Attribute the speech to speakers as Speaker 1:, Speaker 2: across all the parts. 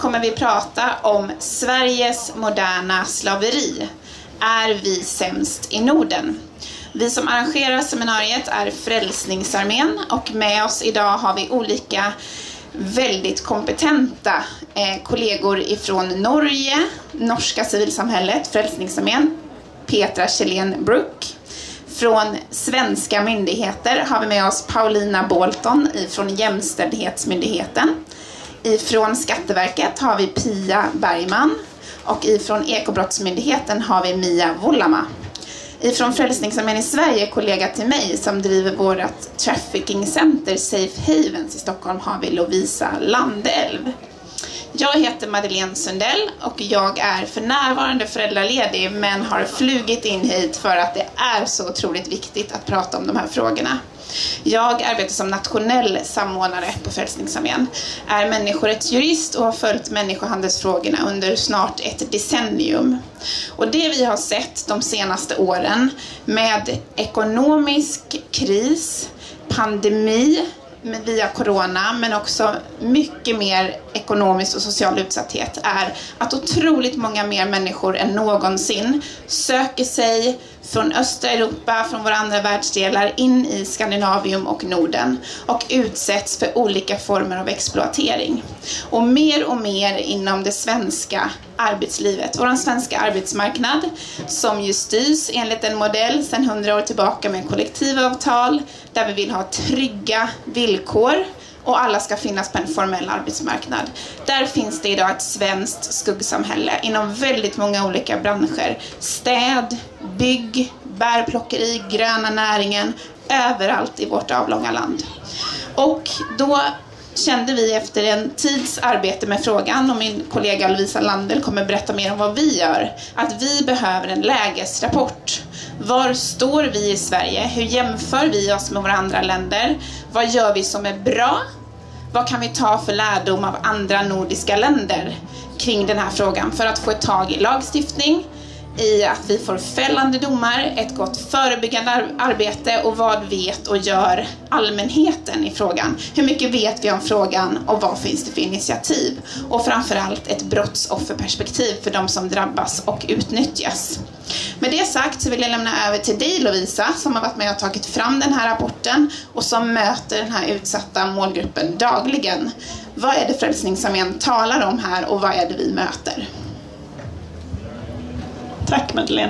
Speaker 1: kommer vi prata om Sveriges moderna slaveri. Är vi sämst i Norden? Vi som arrangerar seminariet är Frälsningsarmén och med oss idag har vi olika väldigt kompetenta kollegor ifrån Norge, norska civilsamhället, Frälsningsarmén, Petra Kjellén Brook. Från svenska myndigheter har vi med oss Paulina Bolton från Jämställdhetsmyndigheten. Ifrån Skatteverket har vi Pia Bergman och ifrån Ekobrottsmyndigheten har vi Mia Vullama. Ifrån Frälsningsarmén i Sverige, kollega till mig som driver vårt trafficking center Safe Havens i Stockholm, har vi Lovisa Landelv. Jag heter Madeleine Sundell och jag är för närvarande föräldraledig men har flugit in hit för att det är så otroligt viktigt att prata om de här frågorna. Jag arbetar som nationell samordnare på Frälsningsarmén, är människorättsjurist och har följt människohandelsfrågorna under snart ett decennium. Och det vi har sett de senaste åren med ekonomisk kris, pandemi via corona men också mycket mer ekonomisk och social utsatthet är att otroligt många mer människor än någonsin söker sig från östra Europa, från våra andra världsdelar in i Skandinavium och Norden och utsätts för olika former av exploatering. Och mer inom det svenska arbetslivet. Vår svenska arbetsmarknad som ju styrs enligt en modell sedan 100 år tillbaka med kollektivavtal där vi vill ha trygga villkor och alla ska finnas på en formell arbetsmarknad. Där finns det idag ett svenskt skuggsamhälle inom väldigt många olika branscher. Städ, bygg, bärplockeri, gröna näringen, överallt i vårt avlånga land. Och då kände vi efter en tids arbete med frågan, och min kollega Lovisa Landelv kommer berätta mer om vad vi gör, att vi behöver en lägesrapport. Var står vi i Sverige? Hur jämför vi oss med våra andra länder? Vad gör vi som är bra? Vad kan vi ta för lärdom av andra nordiska länder kring den här frågan för att få ett tag i lagstiftning, i att vi får fällande domar, ett gott förebyggande arbete och vad vet och gör allmänheten i frågan. Hur mycket vet vi om frågan och vad finns det för initiativ? Och framförallt ett brottsofferperspektiv för de som drabbas och utnyttjas. Med det sagt så vill jag lämna över till dig Lovisa som har varit med och tagit fram den här rapporten och som möter den här utsatta målgruppen dagligen. Vad är det Frälsningsarmén talar om här och vad är det vi möter?
Speaker 2: Tack Madeleine.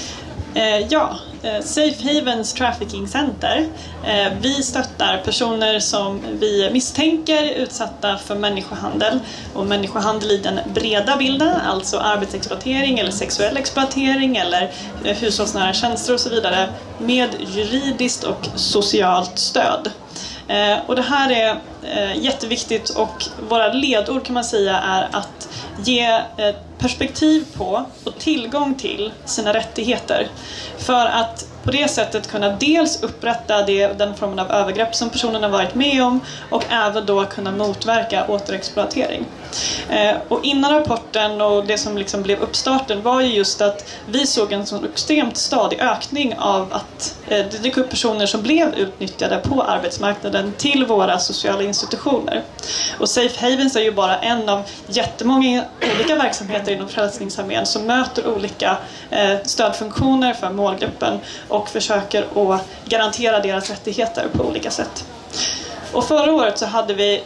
Speaker 2: Safe Havens Trafficking Center. Vi stöttar personer som vi misstänker utsatta för människohandel. Och människohandel i den breda bilden, alltså arbetsexploatering eller sexuell exploatering eller hushållsnära tjänster och så vidare, med juridiskt och socialt stöd. Och det här är jätteviktigt och våra ledord kan man säga är att ge perspektiv på och tillgång till sina rättigheter för att på det sättet kunna dels upprätta den formen av övergrepp som personen har varit med om och även då kunna motverka återexploatering. Och innan rapporten och det som liksom blev uppstarten var ju just att vi såg en sån extremt stadig ökning av att det dök upp personer som blev utnyttjade på arbetsmarknaden till våra sociala institutioner. Och Safe Havens är ju bara en av jättemånga olika verksamheter inom Frälsningsarmén som möter olika stödfunktioner för målgruppen och försöker att garantera deras rättigheter på olika sätt. Och förra året så hade vi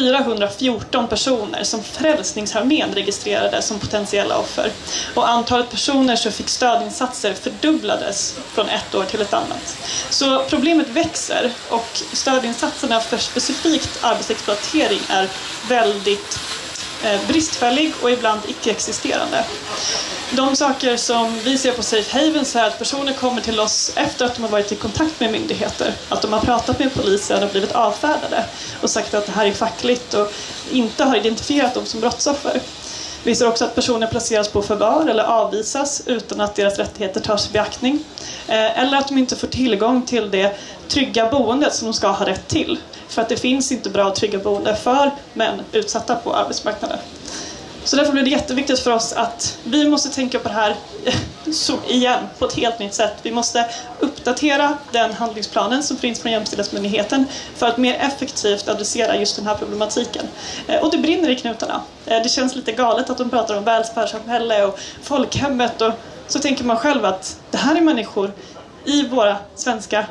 Speaker 2: 414 personer som Frälsningsarmén registrerade som potentiella offer. Och antalet personer som fick stödinsatser fördubblades från ett år till ett annat. Så problemet växer och stödinsatserna för specifikt arbetsexploatering är väldigt bristfällig och ibland icke-existerande. De saker som vi ser på Safe Havens är att personer kommer till oss efter att de har varit i kontakt med myndigheter. Att de har pratat med polisen och blivit avfärdade och sagt att det här är fackligt och inte har identifierat dem som brottsoffer. Vi ser också att personer placeras på förvar eller avvisas utan att deras rättigheter tas i beaktning. Eller att de inte får tillgång till det trygga boendet som de ska ha rätt till. För att det finns inte bra och trygga boende för män utsatta på arbetsmarknaden. Så därför blir det jätteviktigt för oss att vi måste tänka på det här igen på ett helt nytt sätt. Vi måste uppdatera den handlingsplanen som finns från Jämställdhetsmyndigheten för att mer effektivt adressera just den här problematiken. Och det brinner i knutarna. Det känns lite galet att de pratar om välfärdssamhälle och folkhemmet, och så tänker man själv att det här är människor i våra svenska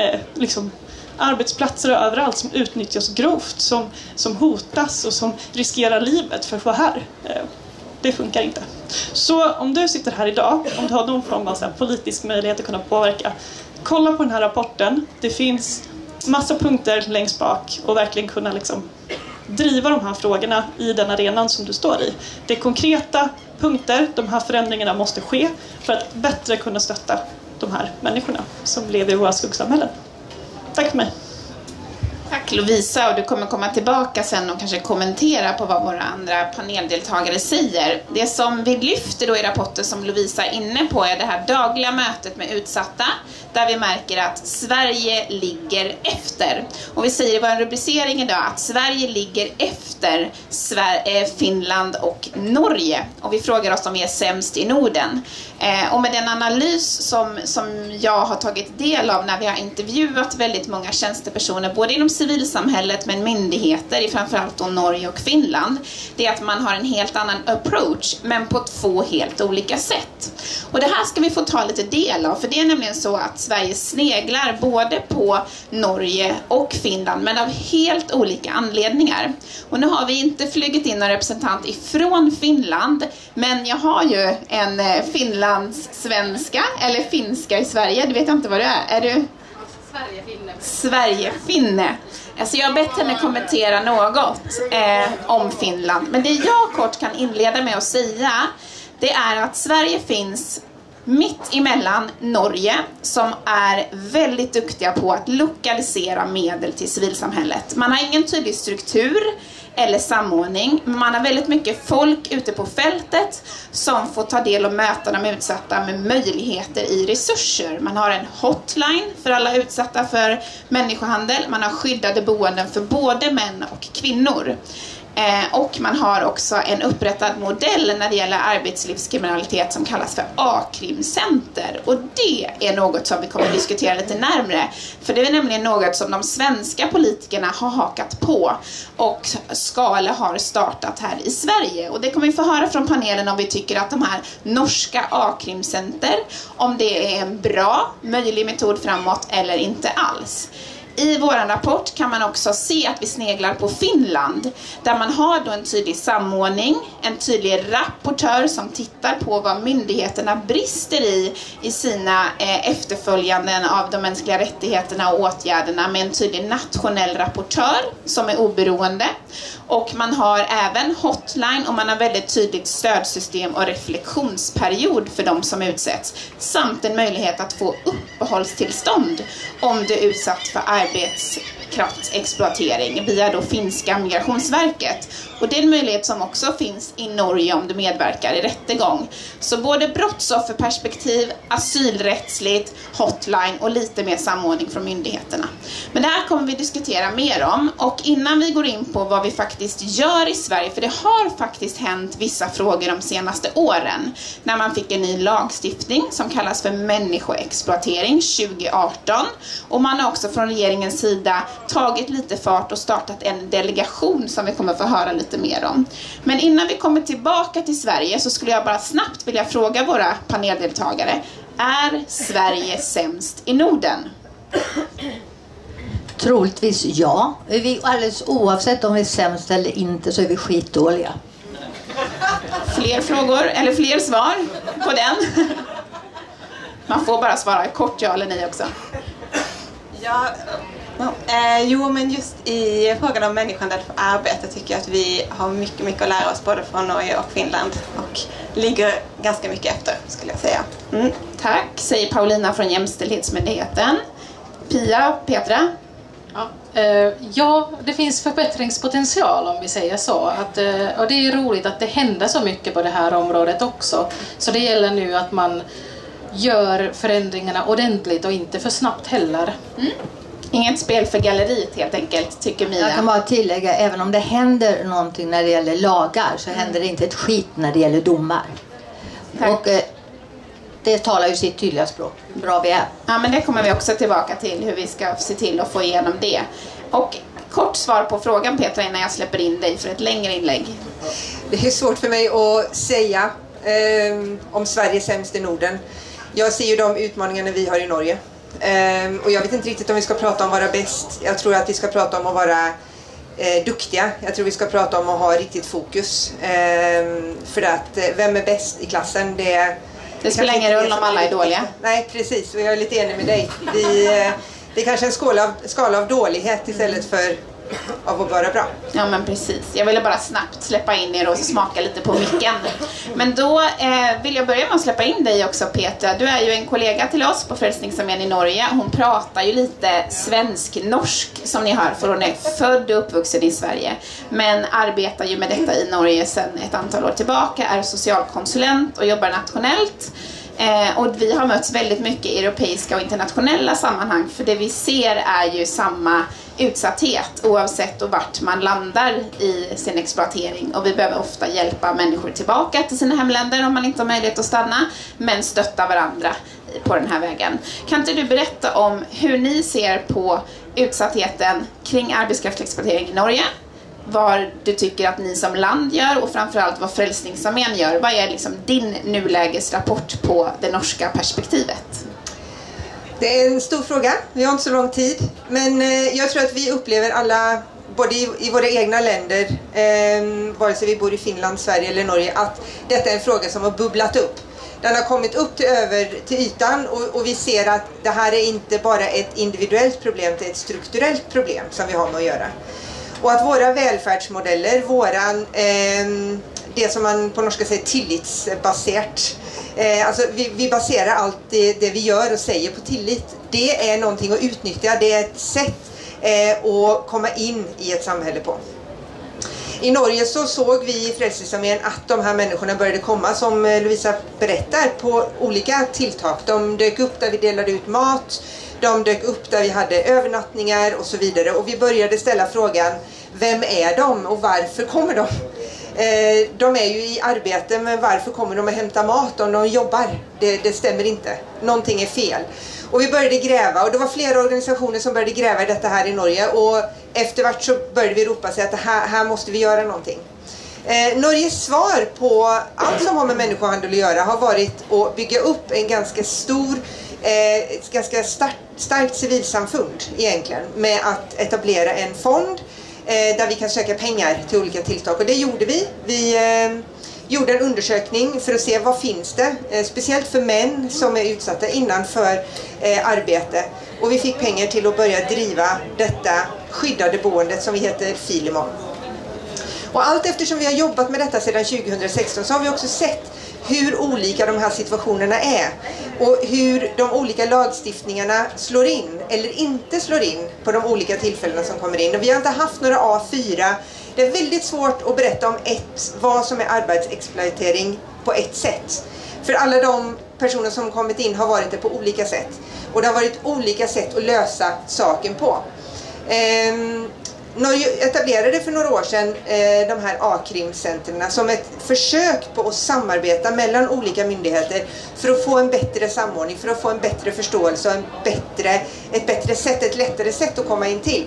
Speaker 2: arbetsplatser och överallt som utnyttjas grovt, som hotas och som riskerar livet för att vara här. Det funkar inte. Så om du sitter här idag, om du har någon form av politisk möjlighet att kunna påverka, kolla på den här rapporten. Det finns massa punkter längst bak och verkligen kunna driva de här frågorna i den arenan som du står i. Det är konkreta punkter, de här förändringarna måste ske för att bättre kunna stötta de här människorna som lever i våra skuggsamhällen. Tack för mig.
Speaker 1: Tack Lovisa, och du kommer komma tillbaka sen och kanske kommentera på vad våra andra paneldeltagare säger. Det som vi lyfter då i rapporten som Lovisa är inne på är det här dagliga mötet med utsatta, där vi märker att Sverige ligger efter. Och vi säger i vår rubricering idag att Sverige ligger efter Finland och Norge. Och vi frågar oss om vi är sämst i Norden. Och med den analys som jag har tagit del av när vi har intervjuat väldigt många tjänstepersoner, både inom civilsamhället men myndigheter i framförallt då Norge och Finland, det är att man har en helt annan approach men på 2 helt olika sätt. Och det här ska vi få ta lite del av, för det är nämligen så att Sverige sneglar både på Norge och Finland, men av helt olika anledningar. Och nu har vi inte flugit in en representant ifrån Finland, men jag har ju en finlandssvenska eller finska i Sverige. Du vet inte vad du är. Är du? Sverigefinne. Alltså jag har bett henne kommentera något om Finland. Men det jag kort kan inleda med att säga, det är att Sverige finns mitt emellan Norge, som är väldigt duktiga på att lokalisera medel till civilsamhället. Man har ingen tydlig struktur eller samordning, men man har väldigt mycket folk ute på fältet som får ta del och möta de utsatta med möjligheter i resurser. Man har en hotline för alla utsatta för människohandel, man har skyddade boenden för både män och kvinnor. Och man har också en upprättad modell när det gäller arbetslivskriminalitet som kallas för A-krimcenter. Och det är något som vi kommer att diskutera lite närmare. För det är nämligen något som de svenska politikerna har hakat på och Skala har startat här i Sverige. Och det kommer vi få höra från panelen om vi tycker att de här norska A-krimcenter, om det är en bra, möjlig metod framåt eller inte alls. I vår rapport kan man också se att vi sneglar på Finland, där man har då en tydlig samordning, en tydlig rapportör som tittar på vad myndigheterna brister i sina efterföljanden av de mänskliga rättigheterna och åtgärderna, med en tydlig nationell rapportör som är oberoende. Och man har även hotline och man har väldigt tydligt stödsystem och reflektionsperiod för de som utsätts. Samt en möjlighet att få uppehållstillstånd om du är utsatt för arbetskraftsexploatering via då finska Migrationsverket. Och det är en möjlighet som också finns i Norge om du medverkar i rättegång. Så både brottsofferperspektiv, asylrättsligt, hotline och lite mer samordning från myndigheterna. Men det här kommer vi diskutera mer om. Och innan vi går in på vad vi faktiskt gör i Sverige, för det har faktiskt hänt vissa frågor de senaste åren. När man fick en ny lagstiftning som kallas för människoexploatering 2018. Och man har också från regeringens sida tagit lite fart och startat en delegation som vi kommer få höra lite mer om. Men innan vi kommer tillbaka till Sverige så skulle jag bara snabbt vilja fråga våra paneldeltagare: är Sverige sämst i Norden?
Speaker 3: Troligtvis ja. Alldeles oavsett om vi är sämst eller inte så är vi skitdåliga.
Speaker 1: Fler frågor eller fler svar på den? Man får bara svara kort ja eller nej också.
Speaker 4: Ja, jo, men just i frågan om människohandel för arbete tycker jag att vi har mycket att lära oss både från Norge och Finland och ligger ganska mycket efter, skulle jag säga.
Speaker 1: Tack, säger Paulina från Jämställdhetsmyndigheten. Pia, Petra?
Speaker 5: Ja, det finns förbättringspotential om vi säger så. Och det är roligt att det händer så mycket på det här området också. Så det gäller nu att man gör förändringarna ordentligt och inte för snabbt heller.
Speaker 1: Inget spel för galleriet helt enkelt, tycker Mia.
Speaker 3: Jag kan bara tillägga, även om det händer någonting när det gäller lagar så händer det inte ett skit när det gäller domar.
Speaker 1: Tack.
Speaker 3: Och det talar ju sitt tydliga språk. Bra vi är.
Speaker 1: Ja, men det kommer vi också tillbaka till, hur vi ska se till att få igenom det. Och kort svar på frågan, Petra, innan jag släpper in dig för ett längre inlägg.
Speaker 6: Det är svårt för mig att säga om Sverige är sämst i Norden. Jag ser ju de utmaningarna vi har i Norge. Och jag vet inte riktigt om vi ska prata om att vara bäst. Jag tror att vi ska prata om att vara duktiga. Jag tror vi ska prata om att ha riktigt fokus. För att vem är bäst i klassen,
Speaker 1: det spelar ingen roll om alla är dåliga.
Speaker 6: Nej, precis. Och jag är lite enig med dig. Det är kanske en skala av dålighet istället för av att vara bra.
Speaker 1: Ja, men precis. Jag ville bara snabbt släppa in er och smaka lite på micken. Men då vill jag börja med att släppa in dig också, Petra. Du är ju en kollega till oss på Frälsningsarmén i Norge. Hon pratar ju lite svensk-norsk som ni hör, för hon är född och uppvuxen i Sverige. Men arbetar ju med detta i Norge sedan ett antal år tillbaka, är socialkonsulent och jobbar nationellt. Och vi har mötts väldigt mycket i europeiska och internationella sammanhang, för det vi ser är ju samma utsatthet oavsett och vart man landar i sin exploatering, och vi behöver ofta hjälpa människor tillbaka till sina hemländer om man inte har möjlighet att stanna, men stötta varandra på den här vägen. Kan inte du berätta om hur ni ser på utsattheten kring arbetskraftsexploatering i Norge? Vad du tycker att ni som land gör, och framförallt vad Frälsningsarmén gör. Vad är liksom din nulägesrapport på det norska perspektivet?
Speaker 6: Det är en stor fråga. Vi har inte så lång tid. Men jag tror att vi upplever alla, både i våra egna länder, vare sig vi bor i Finland, Sverige eller Norge, att detta är en fråga som har bubblat upp. Den har kommit upp till ytan, och vi ser att det här är inte bara ett individuellt problem, det är ett strukturellt problem som vi har med att göra. Och att våra välfärdsmodeller, det som man på norska säger tillitsbaserat, alltså vi baserar allt det vi gör och säger på tillit. Det är någonting att utnyttja, det är ett sätt att komma in i ett samhälle på. I Norge så såg vi i Frälsningsarmén att de här människorna började komma, som Lovisa berättar, på olika tilltag. De dök upp där vi delade ut mat, de dök upp där vi hade övernattningar och så vidare. Och vi började ställa frågan, vem är de och varför kommer de? De är ju i arbete, men varför kommer de att hämta mat om de jobbar? Det stämmer inte. Någonting är fel. Och vi började gräva, och det var flera organisationer som började gräva i detta här i Norge. Och eftervart så började vi ropa sig att här måste vi göra någonting. Norges svar på allt som har med människohandel att göra har varit att bygga upp en ganska stor, ganska starkt civilsamfund egentligen, med att etablera en fond där vi kan söka pengar till olika tilltag. Och det gjorde vi. Vi gjorde en undersökning för att se vad finns det, speciellt för män som är utsatta innanför arbete. Och vi fick pengar till att börja driva detta skyddade boendet som vi heter Filemon. Och allt eftersom vi har jobbat med detta sedan 2016 så har vi också sett hur olika de här situationerna är och hur de olika lagstiftningarna slår in eller inte slår in på de olika tillfällena som kommer in. Och vi har inte haft några A4. Det är väldigt svårt att berätta om vad som är arbetsexploatering på ett sätt. För alla de personer som kommit in har varit det på olika sätt. Och det har varit olika sätt att lösa saken på. Norge etablerade för några år sedan de här A-krimcenterna som ett försök på att samarbeta mellan olika myndigheter för att få en bättre samordning, för att få en bättre förståelse och ett lättare sätt att komma in till.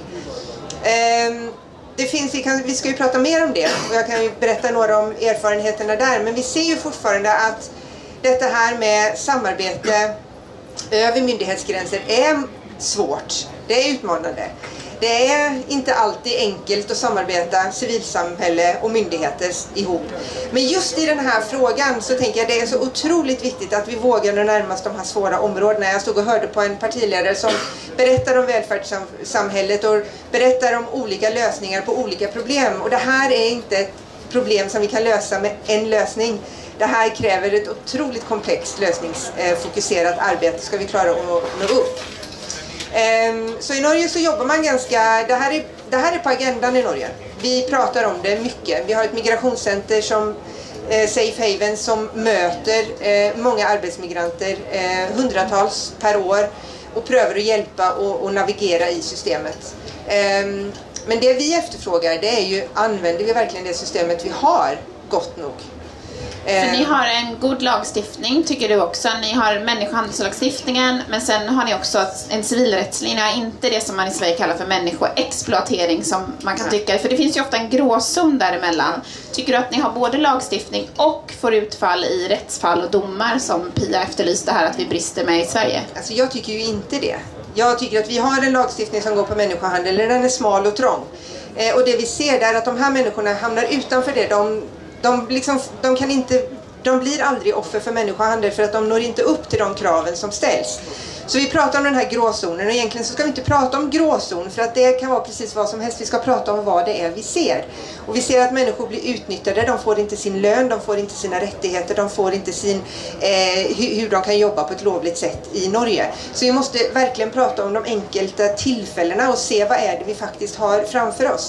Speaker 6: Vi ska ju prata mer om det, och jag kan ju berätta några om erfarenheterna där, men vi ser ju fortfarande att detta här med samarbete över myndighetsgränser är svårt, det är utmanande. Det är inte alltid enkelt att samarbeta civilsamhälle och myndigheter ihop. Men just i den här frågan så tänker jag att det är så otroligt viktigt att vi vågar närma oss de här svåra områdena. Jag stod och hörde på en partiledare som berättar om välfärdssamhället och berättar om olika lösningar på olika problem. Och det här är inte ett problem som vi kan lösa med en lösning. Det här kräver ett otroligt komplext lösningsfokuserat arbete ska vi klara att nå upp. Så i Norge så jobbar man det här är på agendan i Norge. Vi pratar om det mycket. Vi har ett migrationscenter som Safe Haven som möter många arbetsmigranter, hundratals per år, och prövar att hjälpa och navigera i systemet. Men det vi efterfrågar, det är ju, använder vi verkligen det systemet vi har gott nog?
Speaker 1: För ni har en god lagstiftning, tycker du också. Ni har människohandelslagstiftningen, men sen har ni också en civilrättslig. Ni har inte det som man i Sverige kallar för människoexploatering som man kan tycka. För det finns ju ofta en gråzon däremellan. Tycker du att ni har både lagstiftning och får utfall i rättsfall och domar som Pia efterlyste här att vi brister med i Sverige?
Speaker 6: Alltså jag tycker ju inte det. Jag tycker att vi har en lagstiftning som går på människohandel, den är smal och trång. Och det vi ser där är att de här människorna hamnar utanför det. De blir aldrig offer för människohandel för att de når inte upp till de kraven som ställs. Så vi pratar om den här gråzonen, och egentligen så ska vi inte prata om gråzon för att det kan vara precis vad som helst. Vi ska prata om vad det är vi ser. Och vi ser att människor blir utnyttjade, de får inte sin lön, de får inte sina rättigheter, de får inte hur de kan jobba på ett lovligt sätt i Norge. Så vi måste verkligen prata om de enkelta tillfällena och se vad är det vi faktiskt har framför oss.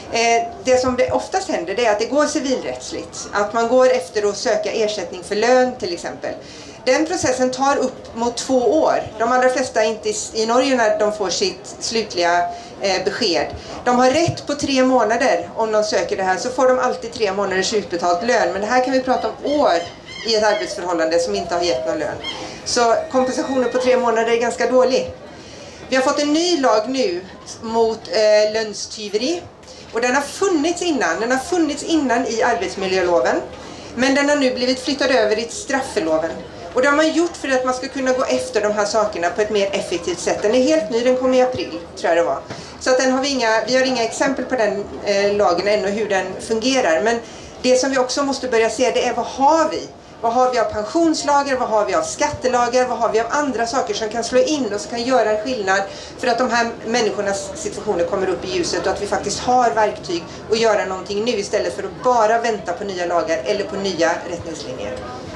Speaker 6: Det som det oftast händer, det är att det går civilrättsligt. Att man går efter att söka ersättning för lön till exempel. Den processen tar upp mot 2 år. De allra flesta är inte i Norge när de får sitt slutliga besked. De har rätt på 3 månader om de söker det här, så får de alltid 3 månaders utbetalt lön. Men det här kan vi prata om år i ett arbetsförhållande som inte har gett någon lön. Så kompensationen på 3 månader är ganska dålig. Vi har fått en ny lag nu mot lönstyveri. Och den har funnits innan i arbetsmiljöloven. Men den har nu blivit flyttad över i straffeloven. Och det har man gjort för att man ska kunna gå efter de här sakerna på ett mer effektivt sätt. Den är helt ny, den kom i april tror jag det var. Så att vi har inga exempel på den lagen ännu, hur den fungerar. Men det som vi också måste börja se, det är vad har vi? Vad har vi av pensionslagar, vad har vi av skattelagar, vad har vi av andra saker som kan slå in och som kan göra en skillnad för att de här människornas situationer kommer upp i ljuset och att vi faktiskt har verktyg att göra någonting nu istället för att bara vänta på nya lagar eller på nya rättningslinjer.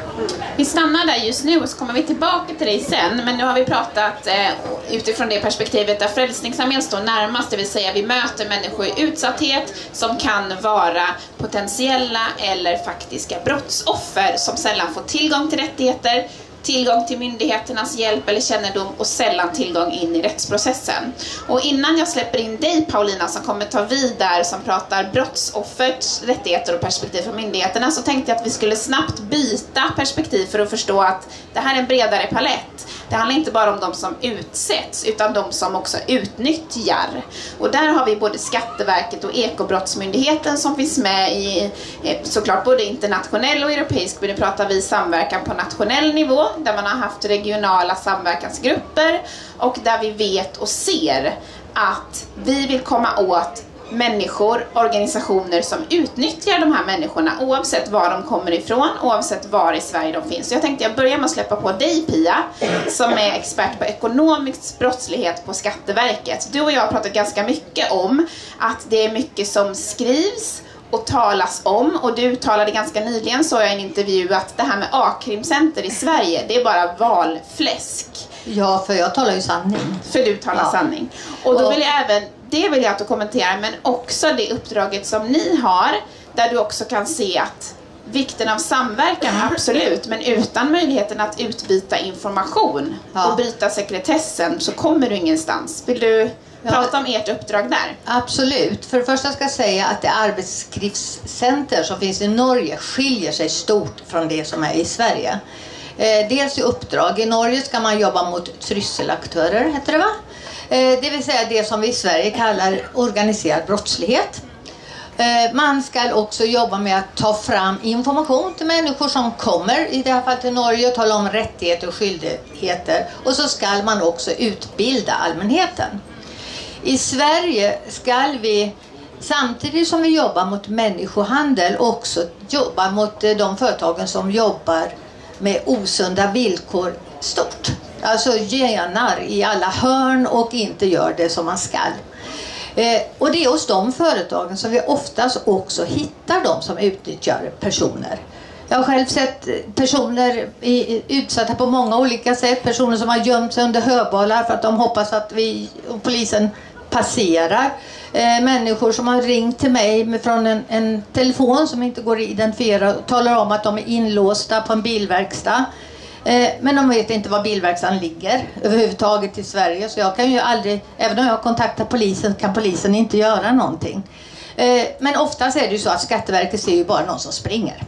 Speaker 1: Vi stannar där just nu och så kommer vi tillbaka till dig sen. Men nu har vi pratat utifrån det perspektivet där Frälsningsarmén står närmast. Det vill säga vi möter människor i utsatthet som kan vara potentiella eller faktiska brottsoffer som sällan får tillgång till rättigheter, tillgång till myndigheternas hjälp eller kännedom och sällan tillgång in i rättsprocessen. Och innan jag släpper in dig Paulina som kommer ta vid där som pratar brottsoffers rättigheter och perspektiv från myndigheterna, så tänkte jag att vi skulle snabbt byta perspektiv för att förstå att det här är en bredare palett. Det handlar inte bara om de som utsätts utan de som också utnyttjar. Och där har vi både Skatteverket och Ekobrottsmyndigheten som finns med i såklart både internationell och europeisk, men nu pratar vi samverkan på nationell nivå där man har haft regionala samverkansgrupper och där vi vet och ser att vi vill komma åt människor, organisationer som utnyttjar de här människorna oavsett var de kommer ifrån, oavsett var i Sverige de finns. Så jag tänkte jag börjar med att släppa på dig Pia som är expert på ekonomisk brottslighet på Skatteverket. Du och jag har pratat ganska mycket om att det är mycket som skrivs och talas om, och du uttalade ganska nyligen, så jag i en intervju, att det här med A-krimcenter i Sverige, det är bara valfläsk.
Speaker 3: Ja, för jag talar ju sanning.
Speaker 1: För du talar sanning. Och då vill jag även, det vill jag att du kommenterar, men också det uppdraget som ni har, där du också kan se att vikten av samverkan, absolut, men utan möjligheten att utbyta information och bryta sekretessen så kommer du ingenstans. Vill du prata om ert uppdrag där?
Speaker 3: Absolut. För det första ska jag säga att det arbetslivscenter som finns i Norge skiljer sig stort från det som är i Sverige. Dels i uppdrag. I Norge ska man jobba mot trysselaktörer, heter det va? Det vill säga det som vi i Sverige kallar organiserad brottslighet. Man ska också jobba med att ta fram information till människor som kommer, i det här fallet till Norge, och tala om rättigheter och skyldigheter. Och så ska man också utbilda allmänheten. I Sverige ska vi, samtidigt som vi jobbar mot människohandel, också jobba mot de företagen som jobbar med osunda villkor stort. Alltså genar i alla hörn och inte gör det som man ska. Och det är hos de företagen som vi oftast också hittar de som utnyttjar personer. Jag har själv sett personer utsatta på många olika sätt. Personer som har gömt sig under höbalar för att de hoppas att vi och polisen passerar. Människor som har ringt till mig från en telefon som inte går att identifiera och talar om att de är inlåsta på en bilverkstad. Men de vet inte var bilverkstaden ligger överhuvudtaget i Sverige. Så jag kan ju aldrig, även om jag kontaktar polisen, kan polisen inte göra någonting. Men oftast är det ju så att Skatteverket ser ju bara någon som springer.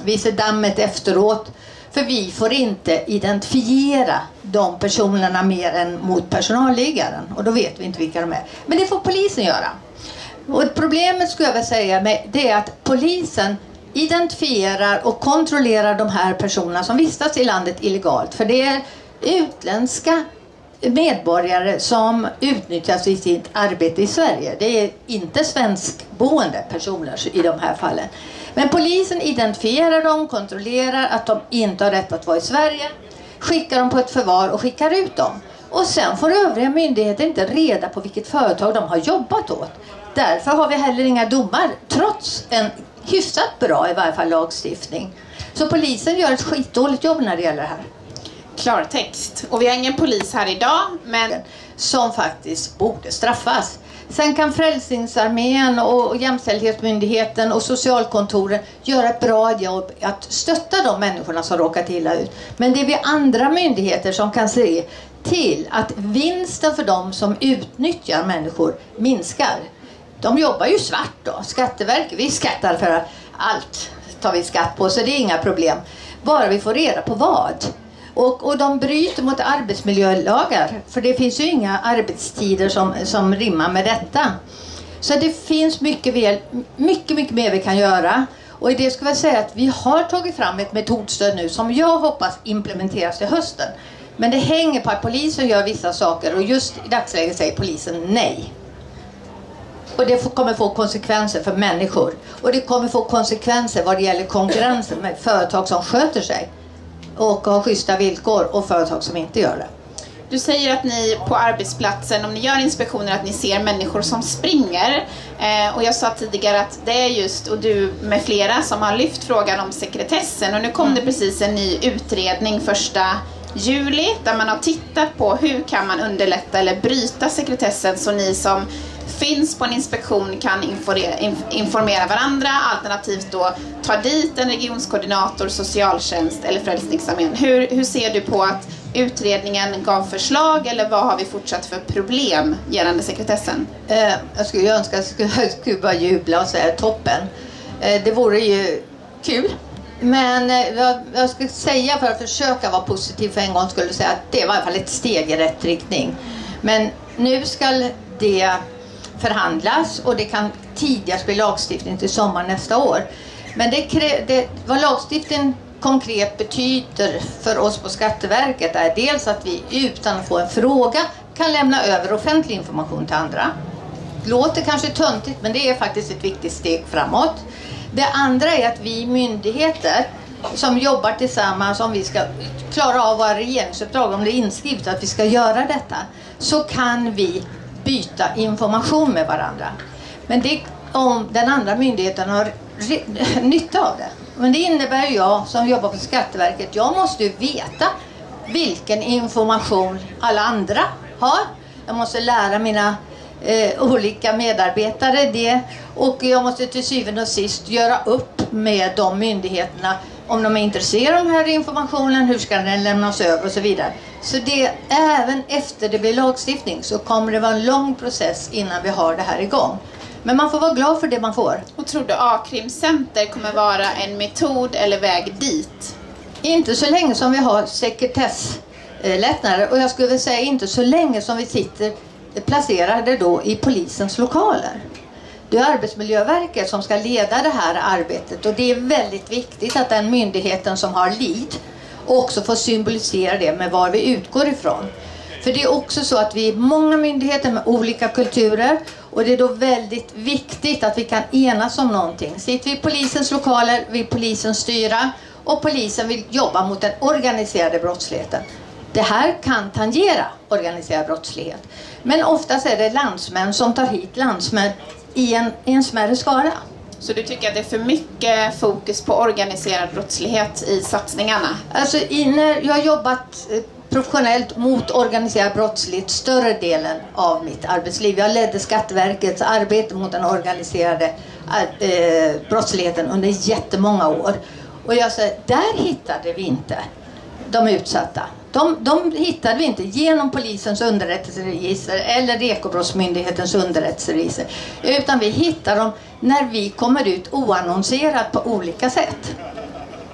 Speaker 3: Vi ser dammet efteråt. För vi får inte identifiera de personerna mer än mot personalliggaren. Och då vet vi inte vilka de är. Men det får polisen göra. Och problemet skulle jag väl säga det är att polisen identifierar och kontrollerar de här personerna som vistas i landet illegalt. För det är utländska medborgare som utnyttjas i sitt arbete i Sverige. Det är inte svenskboende personer i de här fallen. Men polisen identifierar dem, kontrollerar att de inte har rätt att vara i Sverige, skickar dem på ett förvar och skickar ut dem. Och sen får övriga myndigheter inte reda på vilket företag de har jobbat åt. Därför har vi heller inga domar, trots en hyfsat bra i varje fall lagstiftning. Så polisen gör ett skitdåligt jobb när det gäller det här.
Speaker 1: Klartext. Och vi har ingen polis här idag, men
Speaker 3: som faktiskt borde straffas. Sen kan Frälsningsarmén och Jämställdhetsmyndigheten och socialkontoren göra ett bra jobb att stötta de människorna som råkar illa ut. Men det är vi andra myndigheter som kan se till att vinsten för de som utnyttjar människor minskar. De jobbar ju svart då. Skatteverket, vi skattar för allt, tar vi skatt på, så det är inga problem. Bara vi får reda på vad. Och de bryter mot arbetsmiljölagar. För det finns ju inga arbetstider som rimmar med detta. Så det finns mycket mer vi kan göra. Och i det ska jag säga att vi har tagit fram ett metodstöd nu som jag hoppas implementeras till hösten. Men det hänger på att polisen gör vissa saker och just i dagsläget säger polisen nej. Och det kommer få konsekvenser för människor. Och det kommer få konsekvenser vad det gäller konkurrensen med företag som sköter sig och har schyssta villkor och företag som inte gör det.
Speaker 1: Du säger att ni på arbetsplatsen, om ni gör inspektioner, att ni ser människor som springer. Och jag sa tidigare att det är just, och du med flera, som har lyft frågan om sekretessen. Och nu kom det precis en ny utredning 1 juli där man har tittat på hur kan man underlätta eller bryta sekretessen så ni som finns på en inspektion kan informera varandra, alternativt då ta dit en regionskoordinator, socialtjänst eller Frälsningsarmén. Hur ser du på att utredningen gav förslag, eller vad har vi fortsatt för problem gällande sekretessen?
Speaker 3: Jag skulle önska att jag skulle bara jubla och säga toppen. Det vore ju kul. Men jag skulle säga, för att försöka vara positiv för en gång, skulle säga att det var i alla fall ett steg i rätt riktning. Men nu ska det förhandlas och det kan tidigast bli lagstiftning till sommar nästa år. Men vad lagstiftningen konkret betyder för oss på Skatteverket är dels att vi utan att få en fråga kan lämna över offentlig information till andra. Det låter kanske töntigt, men det är faktiskt ett viktigt steg framåt. Det andra är att vi myndigheter som jobbar tillsammans, om vi ska klara av våra regeringsuppdrag, om det är inskrivet att vi ska göra detta, så kan vi byta information med varandra. Men det om den andra myndigheten har nytta av det. Men det innebär jag som jobbar på Skatteverket, jag måste ju veta vilken information alla andra har. Jag måste lära mina olika medarbetare det, och jag måste till syvende och sist göra upp med de myndigheterna om de är intresserade av den här informationen, hur ska den lämnas över och så vidare. Så det, även efter det blir lagstiftning så kommer det vara en lång process innan vi har det här igång. Men man får vara glad för det man får.
Speaker 1: Och tror du A-krimcenter kommer vara en metod eller väg dit?
Speaker 3: Inte så länge som vi har sekretesslättnader, och jag skulle vilja säga inte så länge som vi sitter placerade då i polisens lokaler. Det är Arbetsmiljöverket som ska leda det här arbetet, och det är väldigt viktigt att den myndigheten som har lead också får symbolisera det med var vi utgår ifrån. För det är också så att vi är många myndigheter med olika kulturer, och det är då väldigt viktigt att vi kan enas om någonting. Sitter vi i polisens lokaler vill polisen styra, och polisen vill jobba mot den organiserade brottsligheten. Det här kan tangera organiserad brottslighet. Men oftast är det landsmän som tar hit landsmän i en smärre skala.
Speaker 1: Så du tycker att det är för mycket fokus på organiserad brottslighet i satsningarna?
Speaker 3: Alltså jag har jobbat professionellt mot organiserad brottslighet större delen av mitt arbetsliv. Jag ledde Skatteverkets arbete mot den organiserade brottsligheten under jättemånga år. Och jag säger, där hittade vi inte de utsatta. De hittade vi inte genom polisens underrättelseregister eller Ekobrottsmyndighetens underrättelseregister. Utan vi hittar dem när vi kommer ut oannonserat på olika sätt.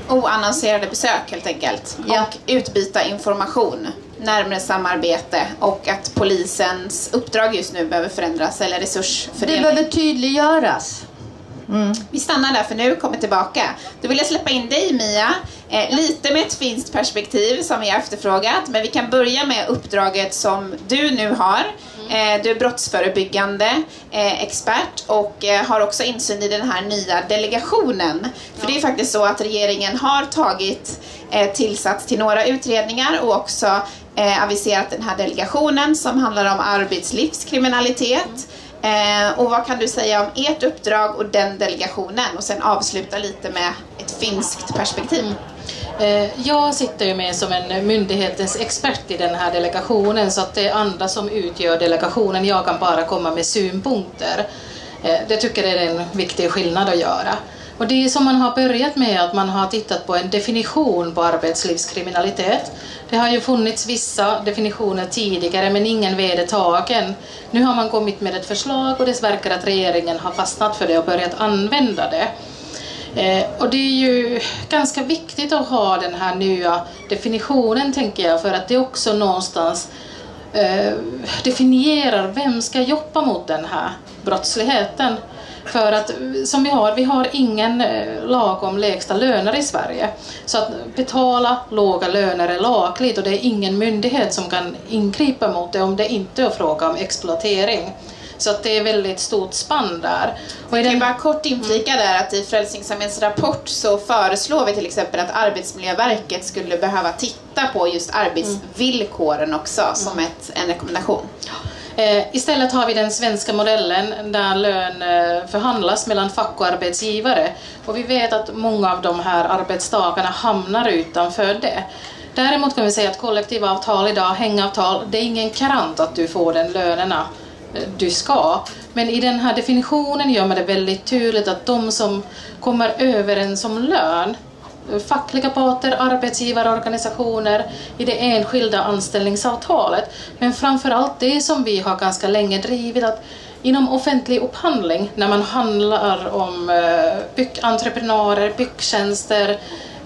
Speaker 1: oannonserade besök helt enkelt.
Speaker 3: Ja.
Speaker 1: Och utbyta information, närmare samarbete och att polisens uppdrag just nu behöver förändras eller resursfördelning.
Speaker 3: Det behöver tydliggöras.
Speaker 1: Vi stannar där för nu, kommer tillbaka. Då vill jag släppa in dig, Mia, lite med ett finskt perspektiv som vi har efterfrågat. Men vi kan börja med uppdraget som du nu har. Du är brottsförebyggande expert och har också insyn i den här nya delegationen. För det är faktiskt så att regeringen har tagit tillsats till några utredningar och också aviserat den här delegationen som handlar om arbetslivskriminalitet. Och vad kan du säga om ert uppdrag och den delegationen och sen avsluta lite med ett finskt perspektiv?
Speaker 5: Jag sitter ju med som en myndighetens expert i den här delegationen, så att det är andra som utgör delegationen. Jag kan bara komma med synpunkter. Det tycker jag är en viktig skillnad att göra. Och det som man har börjat med att man har tittat på en definition på arbetslivskriminalitet. Det har ju funnits vissa definitioner tidigare men ingen vedertagen. Nu har man kommit med ett förslag och det verkar att regeringen har fastnat för det och börjat använda det. Och det är ju ganska viktigt att ha den här nya definitionen, tänker jag, för att det också någonstans definierar vem ska jobba mot den här brottsligheten. För att som vi har ingen lag om lägsta löner i Sverige. Så att betala låga löner är lagligt och det är ingen myndighet som kan ingripa mot det om det inte är fråga om exploatering. Så att det är väldigt stort spann där. Och
Speaker 1: jag kan bara kort inflika där att i Frälsningsarméns rapport så föreslår vi till exempel att Arbetsmiljöverket skulle behöva titta på just arbetsvillkoren också som en rekommendation.
Speaker 5: Istället har vi den svenska modellen där lön förhandlas mellan fack och arbetsgivare. Och vi vet att många av de här arbetstagarna hamnar utanför det. Däremot kan vi säga att kollektivavtal idag, hängavtal, det är ingen garant att du får den lönerna du ska. Men i den här definitionen gör man det väldigt tydligt att de som kommer överens om lön, fackliga parter, arbetsgivarorganisationer i det enskilda anställningsavtalet. Men framförallt det som vi har ganska länge drivit, att inom offentlig upphandling, när man handlar om byggentreprenörer, byggtjänster,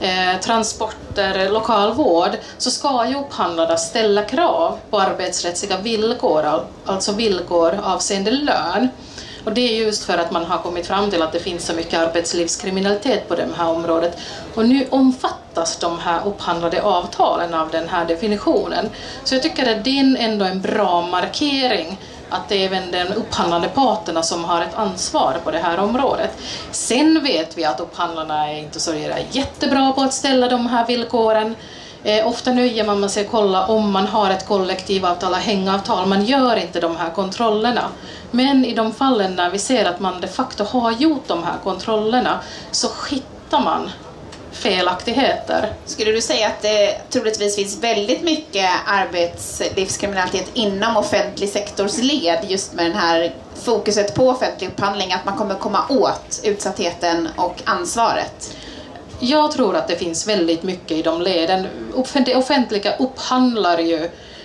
Speaker 5: transporter, lokalvård, så ska ju upphandlarna ställa krav på arbetsrättsliga villkor, alltså villkor avseende lön. Och det är just för att man har kommit fram till att det finns så mycket arbetslivskriminalitet på det här området. Och nu omfattas de här upphandlade avtalen av den här definitionen. Så jag tycker att det är ändå en bra markering att det är även den upphandlande parterna som har ett ansvar på det här området. Sen vet vi att upphandlarna är inte så jättebra på att ställa de här villkoren. Ofta nöjer man sig att kolla om man har ett kollektivavtal och hängavtal. Man gör inte de här kontrollerna. Men i de fallen när vi ser att man de facto har gjort de här kontrollerna så hittar man felaktigheter.
Speaker 1: Skulle du säga att det troligtvis finns väldigt mycket arbetslivskriminalitet inom offentlig sektors led just med den här fokuset på offentlig upphandling, att man kommer komma åt utsattheten och ansvaret?
Speaker 5: Jag tror att det finns väldigt mycket i de leden. Det offentliga upphandlar ju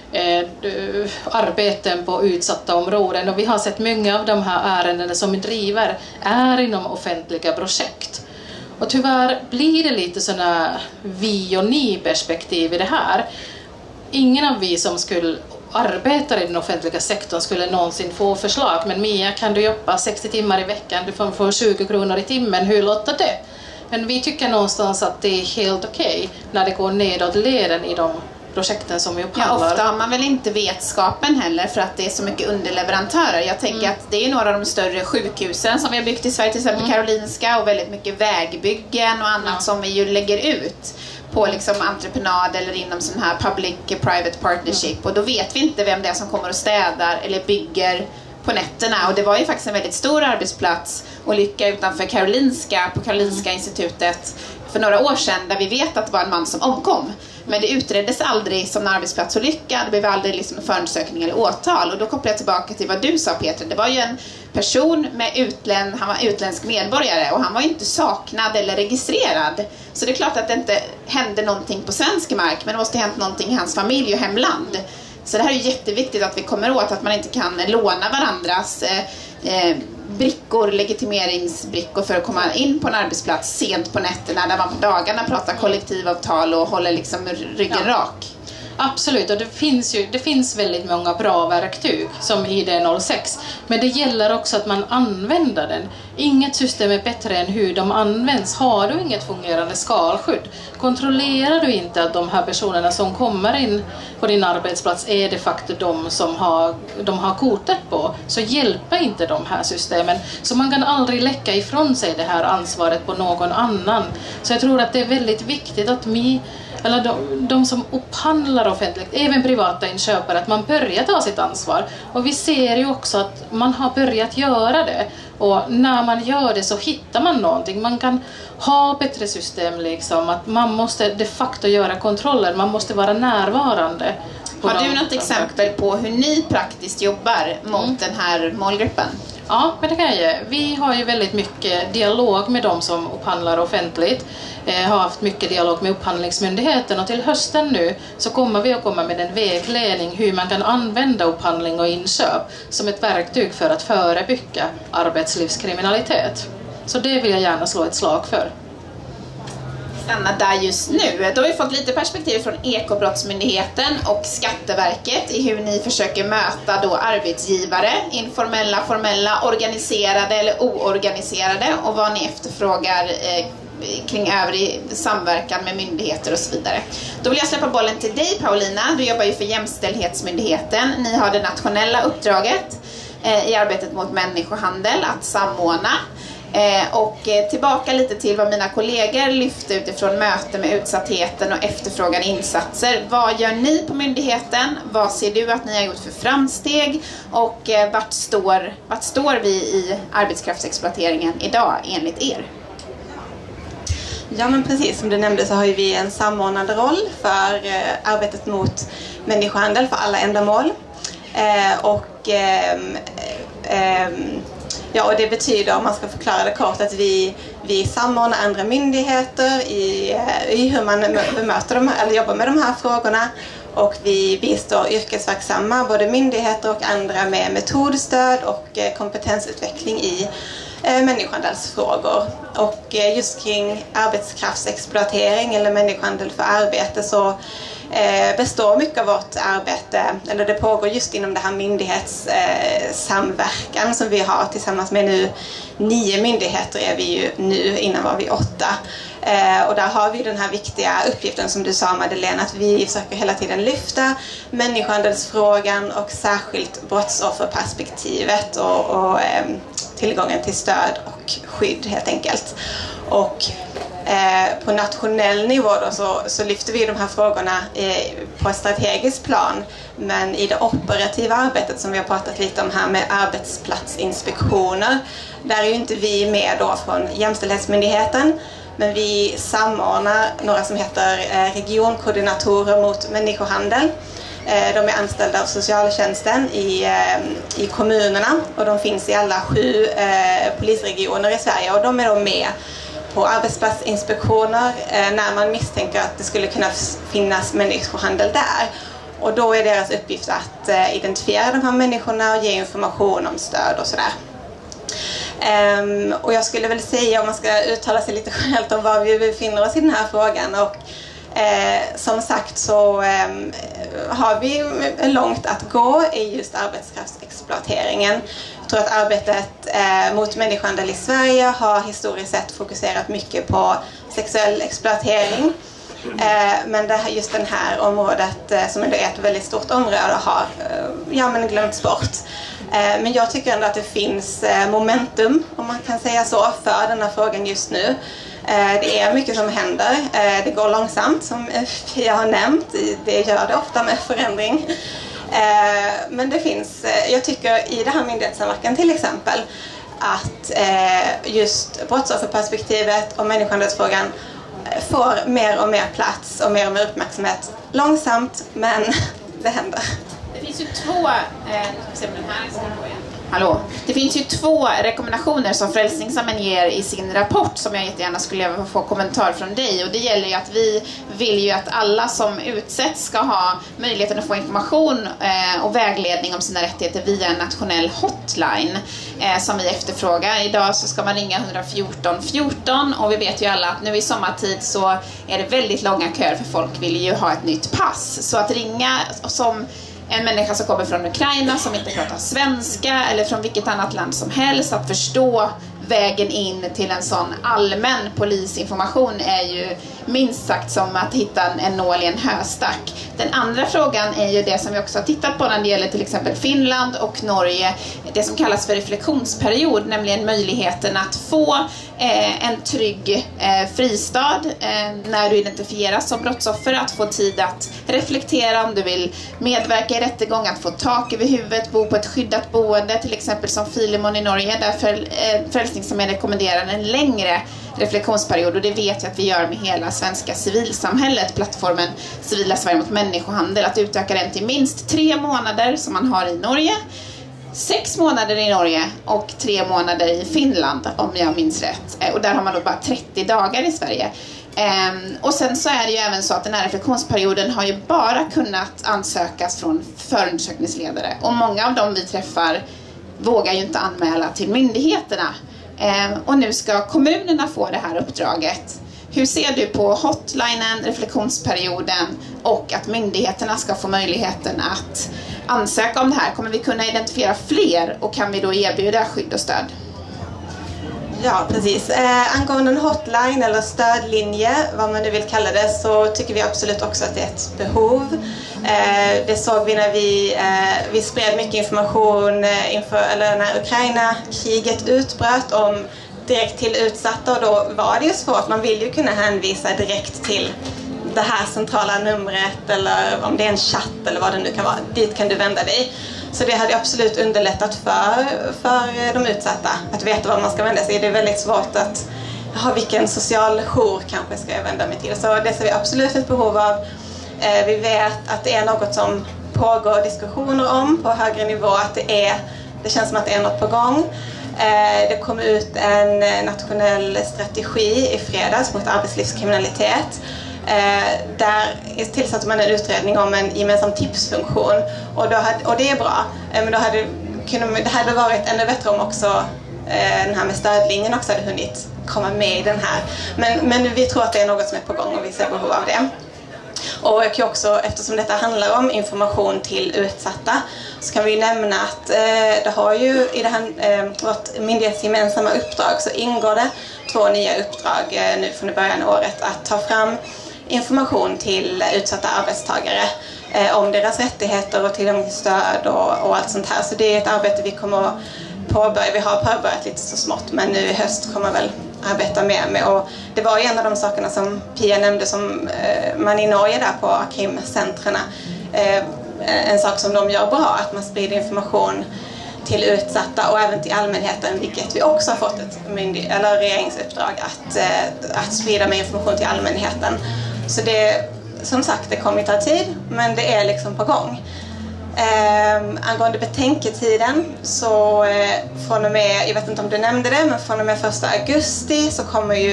Speaker 5: arbeten på utsatta områden och vi har sett många av de här ärendena som vi driver är inom offentliga projekt. Och tyvärr blir det lite sådana vi och ni perspektiv i det här. Ingen av vi som skulle arbeta i den offentliga sektorn skulle någonsin få förslag. Men Mia, kan du jobba 60 timmar i veckan? Du får få 20 kronor i timmen. Hur låter det? Men vi tycker någonstans att det är helt okej när det går nedåt leden i de projekten som vi upphandlar.
Speaker 1: Ja, ofta har man väl inte vetskapen heller för att det är så mycket underleverantörer. Jag tänker att det är några av de större sjukhusen som vi har byggt i Sverige, till exempel Karolinska, och väldigt mycket vägbyggen och annat som vi ju lägger ut på liksom entreprenad eller inom sån här public-private partnership. Och då vet vi inte vem det är som kommer och städar eller bygger på nätterna. Och det var ju faktiskt en väldigt stor arbetsplats och lycka utanför Karolinska, på Karolinska institutet för några år sedan, där vi vet att det var en man som omkom. Men det utreddes aldrig som en arbetsplatsolycka, det blev aldrig liksom en förundersökning eller åtal. Och då kopplar jag tillbaka till vad du sa, Peter. Det var ju en person med han var utländsk medborgare och han var inte saknad eller registrerad. Så det är klart att det inte hände någonting på svensk mark, men det måste ha hänt någonting i hans familj och hemland. Så det här är jätteviktigt att vi kommer åt att man inte kan låna varandras legitimeringsbrickor för att komma in på en arbetsplats sent på nätterna, där man på dagarna pratar kollektivavtal och håller liksom ryggen rak.
Speaker 5: Absolut, och det finns väldigt många bra verktyg som ID06, men det gäller också att man använder den. Inget system är bättre än hur de används. Har du inget fungerande skalskydd, kontrollerar du inte att de här personerna som kommer in på din arbetsplats är de facto de som de har kortet på, så hjälper inte de här systemen. Så man kan aldrig läcka ifrån sig det här ansvaret på någon annan. Så jag tror att det är väldigt viktigt att de som upphandlar offentligt, även privata inköpare, att man börjar ta sitt ansvar. Och vi ser ju också att man har börjat göra det. Och när man gör det så hittar man någonting. Man kan ha bättre system, liksom, att man måste de facto göra kontroller. Man måste vara närvarande.
Speaker 1: Har du något exempel på hur ni praktiskt jobbar mot den här målgruppen?
Speaker 5: Ja, men det kan jag ge. Vi har ju väldigt mycket dialog med de som upphandlar offentligt. Har haft mycket dialog med upphandlingsmyndigheten, och till hösten nu så kommer vi att komma med en vägledning hur man kan använda upphandling och inköp som ett verktyg för att förebygga arbetslivskriminalitet. Så det vill jag gärna slå ett slag för.
Speaker 1: Stanna där just nu. Då har vi fått lite perspektiv från Ekobrottsmyndigheten och Skatteverket i hur ni försöker möta då arbetsgivare, informella, formella, organiserade eller oorganiserade, och vad ni efterfrågar kring övrig samverkan med myndigheter och så vidare. Då vill jag släppa bollen till dig, Paulina. Du jobbar ju för Jämställdhetsmyndigheten. Ni har det nationella uppdraget i arbetet mot människohandel att samordna. Och tillbaka lite till vad mina kollegor lyfte utifrån möte med utsattheten och efterfrågan insatser. Vad gör ni på myndigheten? Vad ser du att ni har gjort för framsteg? Och vart står vi i arbetskraftsexploateringen idag enligt er?
Speaker 4: Ja, men precis som du nämnde så har ju vi en samordnande roll för arbetet mot människohandel för alla ändamål. Och det betyder, om man ska förklara det kort, att vi samordnar andra myndigheter i hur man bemöter eller jobbar med de här frågorna. Och vi bistår yrkesverksamma, både myndigheter och andra, med metodstöd och kompetensutveckling i människohandelsfrågor. Och just kring arbetskraftsexploatering eller människohandel för arbete så består mycket av vårt arbete, eller det pågår just inom det här myndighetssamverkan som vi har tillsammans med nu 9 myndigheter är vi ju nu, innan var vi 8. Och där har vi den här viktiga uppgiften som du sa, Madeleine, att vi försöker hela tiden lyfta människohandelsfrågan och särskilt brottsofferperspektivet och tillgången till stöd och skydd helt enkelt. Och på nationell nivå då så lyfter vi de här frågorna på ett strategiskt plan, men i det operativa arbetet som vi har pratat lite om här med arbetsplatsinspektioner, där är ju inte vi med då från Jämställdhetsmyndigheten, men vi samordnar några som heter regionkoordinatorer mot människohandel. De är anställda av socialtjänsten i kommunerna, och de finns i alla 7 polisregioner i Sverige, och de är då med på arbetsplatsinspektioner när man misstänker att det skulle kunna finnas människohandel där. Och då är deras uppgift att identifiera de här människorna och ge information om stöd och sådär. Och jag skulle väl säga, om man ska uttala sig lite generellt om var vi befinner oss i den här frågan, och som sagt så har vi långt att gå i just arbetskraftsexploateringen. Jag tror att arbetet mot människohandel i Sverige har historiskt sett fokuserat mycket på sexuell exploatering. Men just det här området, som ändå är ett väldigt stort område, har glömts bort. Men jag tycker ändå att det finns momentum, om man kan säga så, för den här frågan just nu. Det är mycket som händer. Det går långsamt, som jag har nämnt. Det gör det ofta med förändring. Men det finns, jag tycker i det här myndighetssamverkan till exempel, att just brottsofferperspektivet och människohandelsfrågan får mer och mer plats och mer uppmärksamhet. Långsamt, men det händer.
Speaker 1: Det finns ju 2 exempel här. Hallå. Det finns ju 2 rekommendationer som Frälsningsarmén ger i sin rapport som jag jättegärna skulle få kommentar från dig. Och det gäller ju att vi vill ju att alla som utsätts ska ha möjligheten att få information och vägledning om sina rättigheter via en nationell hotline som vi efterfrågar. Idag så ska man ringa 114 14 och vi vet ju alla att nu i sommartid så är det väldigt långa köer för folk vill ju ha ett nytt pass. Så att ringa som en människa som kommer från Ukraina som inte pratar svenska eller från vilket annat land som helst, att förstå vägen in till en sån allmän polisinformation är ju minst sagt som att hitta en nål i en höstack. Den andra frågan är ju det som vi också har tittat på när det gäller till exempel Finland och Norge, det som kallas för reflektionsperiod, nämligen möjligheten att få en trygg fristad när du identifieras som brottsoffer, att få tid att reflektera om du vill medverka i rättegång, att få tak över huvudet, bo på ett skyddat boende, till exempel som Filemon i Norge, där Frälsningsarmén rekommenderar en längre reflektionsperiod, och det vet jag att vi gör med hela svenska civilsamhället, plattformen Civila Sverige mot människohandel, att utöka den till minst 3 månader som man har i Norge, 6 månader i Norge och 3 månader i Finland om jag minns rätt, och där har man då bara 30 dagar i Sverige. Och sen så är det ju även så att den här reflektionsperioden har ju bara kunnat ansökas från förundersökningsledare, och många av dem vi träffar vågar ju inte anmäla till myndigheterna. Och nu ska kommunerna få det här uppdraget. Hur ser du på hotlinen, reflektionsperioden och att myndigheterna ska få möjligheten att ansöka om det här? Kommer vi kunna identifiera fler och kan vi då erbjuda skydd och stöd?
Speaker 4: Ja, precis. Angående en hotline eller stödlinje, vad man nu vill kalla det, så tycker vi absolut också att det är ett behov. Det såg vi när vi spred mycket information när Ukraina-kriget utbröt om direkt till utsatta, och då var det ju svårt. Man vill ju kunna hänvisa direkt till det här centrala numret, eller om det är en chatt eller vad det nu kan vara. Dit kan du vända dig. Så det hade absolut underlättat för de utsatta att veta vad man ska vända sig. Det är väldigt svårt att vilken socialjour kanske ska jag vända mig till. Så det ser vi absolut ett behov av. Vi vet att det är något som pågår diskussioner om på högre nivå. Att det känns som att det är något på gång. Det kom ut en nationell strategi i fredags mot arbetslivskriminalitet. Där tillsatte man en utredning om en gemensam tipsfunktion, och det är bra, men det hade varit ännu bättre om också den här med stödlinjen också hade hunnit komma med i den här, men vi tror att det är något som är på gång och vi ser behov av det. Och också, eftersom detta handlar om information till utsatta, så kan vi nämna att det har ju i det här vårt myndighetsgemensamma uppdrag så ingår det 2 nya uppdrag nu från början av året att ta fram information till utsatta arbetstagare om deras rättigheter och tillgång till stöd och allt sånt här. Så det är ett arbete vi kommer att påbörja. Vi har påbörjat lite så smått, men nu i höst kommer väl arbeta mer med. Och det var ju en av de sakerna som Pia nämnde som man i Norge där på Akrim-centrarna, en sak som de gör bra, att man sprider information till utsatta och även till allmänheten, vilket vi också har fått ett regeringsuppdrag att sprida med information till allmänheten. Så det, som sagt, det kommer att ta tid, men det är liksom på gång. Angående betänketiden så från och med, jag vet inte om du nämnde det, men från och med 1 augusti så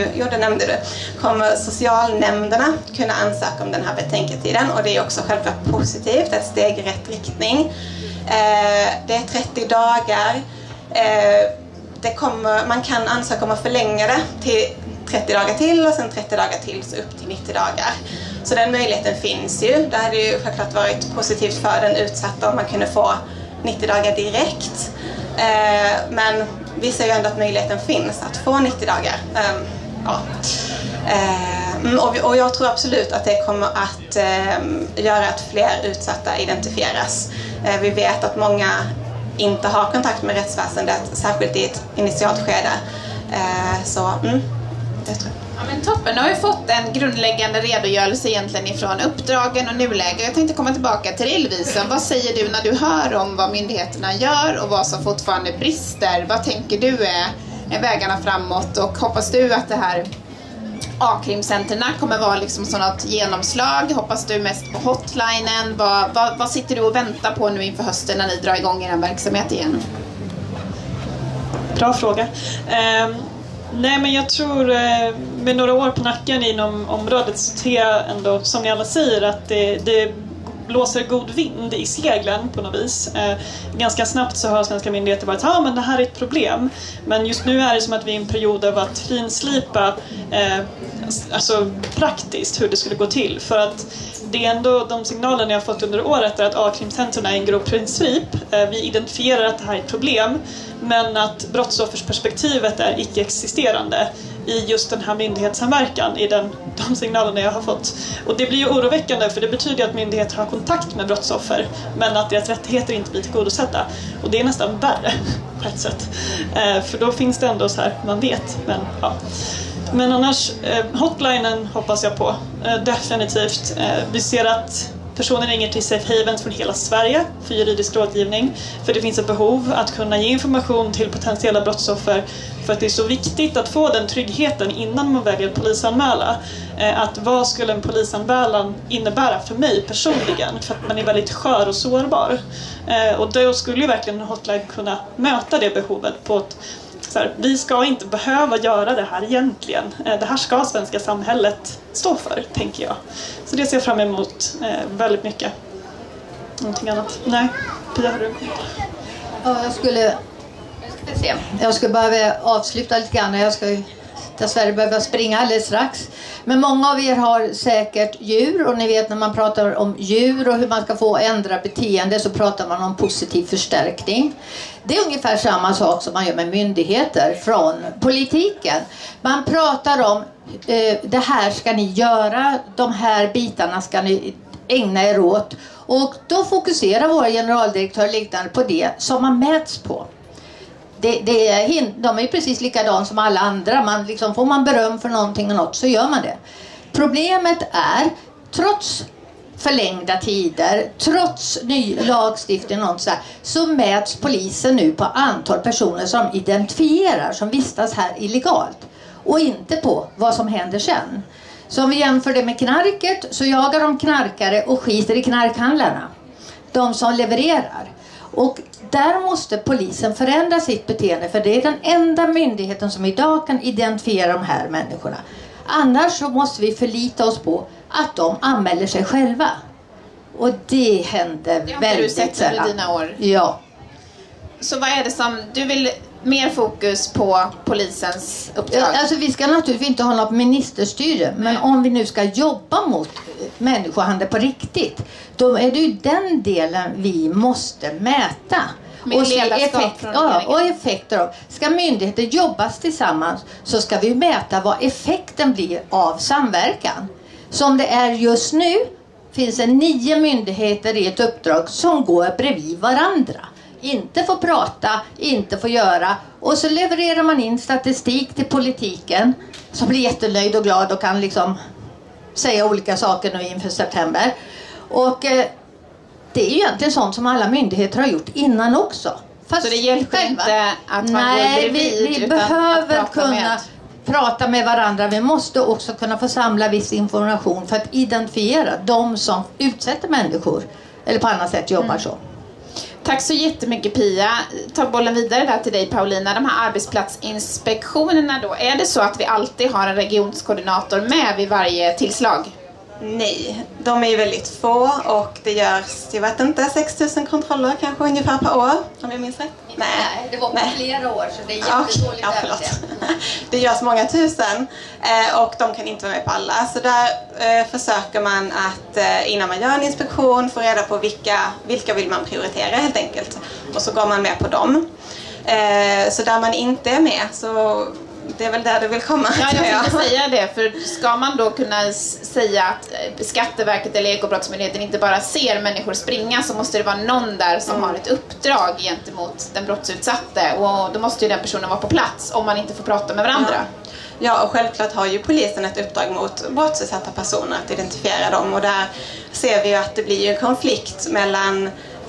Speaker 4: kommer socialnämnderna kunna ansöka om den här betänketiden, och det är också självklart positivt, ett steg i rätt riktning. Det är 30 dagar. Man kan ansöka om att förlänga det till 30 dagar till och sen 30 dagar till, så upp till 90 dagar. Så den möjligheten finns ju. Det hade ju självklart varit positivt för den utsatta om man kunde få 90 dagar direkt. Men vi ser ju ändå att möjligheten finns att få 90 dagar. Och jag tror absolut att det kommer att göra att fler utsatta identifieras. Vi vet att många inte har kontakt med rättsväsendet, särskilt i ett initialt skede. Det tror jag.
Speaker 1: Ja, men toppen, nu har vi fått en grundläggande redogörelse egentligen ifrån uppdragen och nuläge. Jag tänkte komma tillbaka till dig, Lovisa. Vad säger du när du hör om vad myndigheterna gör och vad som fortfarande brister? Vad tänker du är vägarna framåt, och hoppas du att det här Akrim-centerna kommer vara liksom sådant genomslag? Hoppas du mest på hotlinen? Vad sitter du och väntar på nu inför hösten när ni drar igång er verksamhet igen?
Speaker 2: Bra fråga. Nej, men jag tror med några år på nacken inom området så ser jag ändå, som ni alla säger, att det blåser god vind i seglen på något vis. Ganska snabbt så har svenska myndigheter varit men det här är ett problem. Men just nu är det som att vi är i en period av att finslipa alltså praktiskt hur det skulle gå till. För att det är ändå de signalerna jag har fått under året är att A-krimcentrum är en grov princip. Vi identifierar att det här är ett problem, men att brottsoffersperspektivet är icke-existerande i just den här myndighetssamverkan, i de signalerna jag har fått. Och det blir ju oroväckande, för det betyder att myndigheter har kontakt med brottsoffer, men att deras rättigheter inte blir tillgodosedda. Och det är nästan värre på ett sätt. För då finns det ändå så här, man vet, men ja. Men annars, hotlinen hoppas jag på, definitivt. Vi ser att personer ringer till Safe Havens från hela Sverige för juridisk rådgivning. För det finns ett behov att kunna ge information till potentiella brottsoffer. För att det är så viktigt att få den tryggheten innan man väljer polisanmäla. Att vad skulle en polisanmälan innebära för mig personligen? För att man är väldigt skör och sårbar. Och då skulle ju verkligen en hotline kunna möta det behovet på ett... Så här, vi ska inte behöva göra det här egentligen. Det här ska svenska samhället stå för, tänker jag. Så det ser jag fram emot väldigt mycket. Någonting annat? Nej, Pia, har du en kommentar?
Speaker 3: Ja, jag skulle bara avsluta lite grann. Jag ska dessvärre behöva springa alldeles strax. Men många av er har säkert djur, och ni vet när man pratar om djur och hur man ska få ändra beteende så pratar man om positiv förstärkning. Det är ungefär samma sak som man gör med myndigheter från politiken. Man pratar om det här ska ni göra, de här bitarna ska ni ägna er åt. Och då fokuserar våra generaldirektör liknande på det som man mäts på. De är ju precis likadant som alla andra. Får man beröm för någonting och något så gör man det. Problemet är, trots förlängda tider, trots ny lagstiftning och så mäts polisen nu på antal personer som identifierar, som vistas här illegalt. Och inte på vad som händer sen. Så om vi jämför det med knarket så jagar de knarkare och skiter i knarkhandlarna. De som levererar. Och där måste polisen förändra sitt beteende, för det är den enda myndigheten som idag kan identifiera de här människorna. Annars så måste vi förlita oss på att de anmäler sig själva. Och det händer väldigt sällan. Det har du sett
Speaker 1: under dina år.
Speaker 3: Ja.
Speaker 1: Så vad är det som du vill mer fokus på polisens uppdrag?
Speaker 3: Alltså vi ska naturligtvis inte ha något ministerstyre, men om vi nu ska jobba mot människohandel på riktigt, då är det ju den delen vi måste mäta.
Speaker 1: Med
Speaker 3: och se
Speaker 1: effekter
Speaker 3: av. Ska myndigheter jobbas tillsammans så ska vi mäta vad effekten blir av samverkan. Som det är just nu finns det 9 myndigheter i ett uppdrag som går bredvid varandra. Inte får prata, inte får göra. Och så levererar man in statistik till politiken som blir jättenöjd och glad och kan säga olika saker nu inför september. Och det är ju egentligen sånt som alla myndigheter har gjort innan också.
Speaker 1: Fast så det hjälper inte att man går bredvid,
Speaker 3: vi behöver kunna prata med varandra. Vi måste också kunna få samla viss information för att identifiera de som utsätter människor eller på annat sätt jobbar så.
Speaker 1: Tack så jättemycket Pia. Ta bollen vidare där till dig Paulina. De här arbetsplatsinspektionerna då, är det så att vi alltid har en regionskoordinator med vid varje tillslag?
Speaker 4: Nej, de är ju väldigt få och det görs, jag vet inte, 6 000 kontroller kanske ungefär per år, om jag minns rätt.
Speaker 3: Nej, det var på flera år så det är jättedåligt överseende.
Speaker 4: Det görs många tusen och de kan inte vara med på alla. Så där försöker man att innan man gör en inspektion få reda på vilka vill man prioritera helt enkelt. Och så går man med på dem. Så där man inte är med så... Det är väl där du vill komma.
Speaker 1: Ja, jag tänkte säga det. För ska man då kunna säga att Skatteverket eller Ekobrottsmyndigheten inte bara ser människor springa, så måste det vara någon där som har ett uppdrag gentemot den brottsutsatte. Och då måste ju den personen vara på plats om man inte får prata med varandra.
Speaker 4: Ja, och självklart har ju polisen ett uppdrag mot brottsutsatta personer att identifiera dem. Och där ser vi ju att det blir en konflikt mellan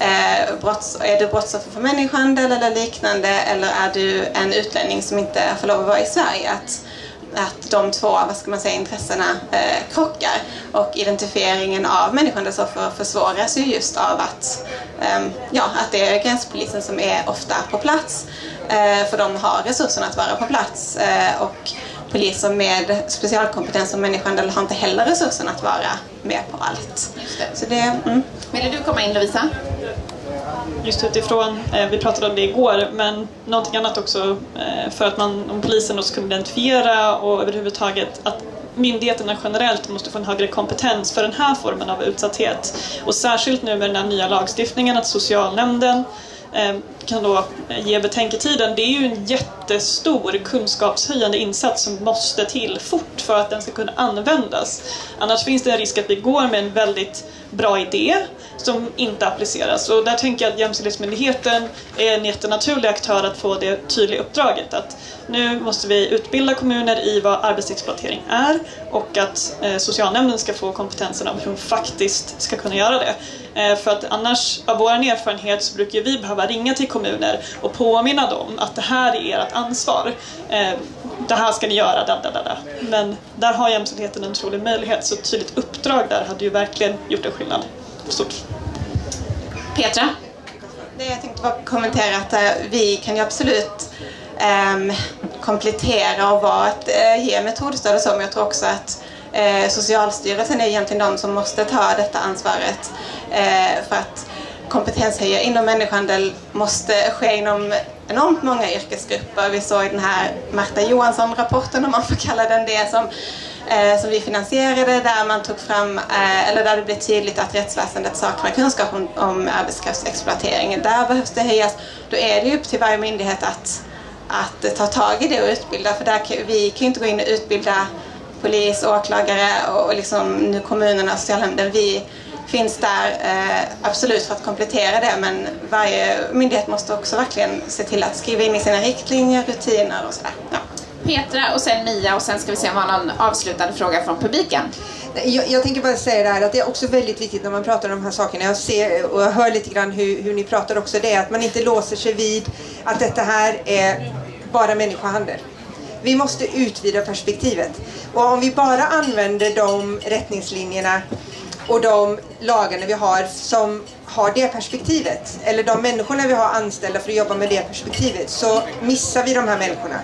Speaker 4: är du brottsoffer för människohandel eller liknande, eller är du en utlänning som inte får lov att vara i Sverige? Att att de två, vad ska man säga, intressena krockar, och identifieringen av människohandelsoffer försvåras ju just av att det är gränspolisen som är ofta på plats, för de har resurserna att vara på plats, och poliser med specialkompetens om människohandel har inte heller resurserna att vara med på allt. Så det,
Speaker 1: Vill du komma in, Lovisa?
Speaker 2: Just utifrån, vi pratade om det igår, men någonting annat också för att om polisen ska kunna identifiera och överhuvudtaget att myndigheterna generellt måste få en högre kompetens för den här formen av utsatthet. Och särskilt nu med den här nya lagstiftningen att socialnämnden kan då ge betänketiden. Det är ju en jättestor kunskapshöjande insats som måste till fort för att den ska kunna användas. Annars finns det en risk att vi går med en väldigt bra idé som inte appliceras. Och där tänker jag att Jämställdhetsmyndigheten är en jättenaturlig aktör att få det tydliga uppdraget. Att nu måste vi utbilda kommuner i vad arbetsexploatering är, och att socialnämnden ska få kompetensen om hur de faktiskt ska kunna göra det. För att annars, av vår erfarenhet, så brukar vi behöva ringa till kommuner och påminna dem att det här är ert ansvar. Det här ska ni göra, Men där har jämställdheten en otrolig möjlighet, så ett tydligt uppdrag där hade ju verkligen gjort en skillnad. Stort.
Speaker 1: Petra?
Speaker 4: Det jag tänkte bara kommentera att vi kan ju absolut komplettera och ge metodstöd och så, men jag tror också att Socialstyrelsen är egentligen de som måste ta detta ansvaret, för att kompetenshöja inom människohandel måste ske inom enormt många yrkesgrupper. Vi såg den här Marta Johansson-rapporten, om man får kalla den det, som vi finansierade, där man tog fram, eller där det blev tydligt att rättsväsendet saknar kunskap om arbetskraftsexploatering. Där behövs det höjas. Då är det upp till varje myndighet att ta tag i det och utbilda, för vi kan ju inte gå in och utbilda polis, åklagare och liksom nu kommunerna och socialnämnden. Vi finns där absolut för att komplettera det, men varje myndighet måste också verkligen se till att skriva in i sina riktlinjer, rutiner och sådär. Ja.
Speaker 1: Petra och sen Mia, och sen ska vi se om vi har någon avslutande fråga från publiken.
Speaker 6: Jag tänker bara säga det här att det är också väldigt viktigt när man pratar om de här sakerna. Jag ser och jag hör lite grann hur ni pratar också, det är att man inte låser sig vid att detta här är bara människohandel. Vi måste utvida perspektivet. Och om vi bara använder de rättningslinjerna och de lagarna vi har som har det perspektivet, eller de människorna vi har anställda för att jobba med det perspektivet, så missar vi de här människorna.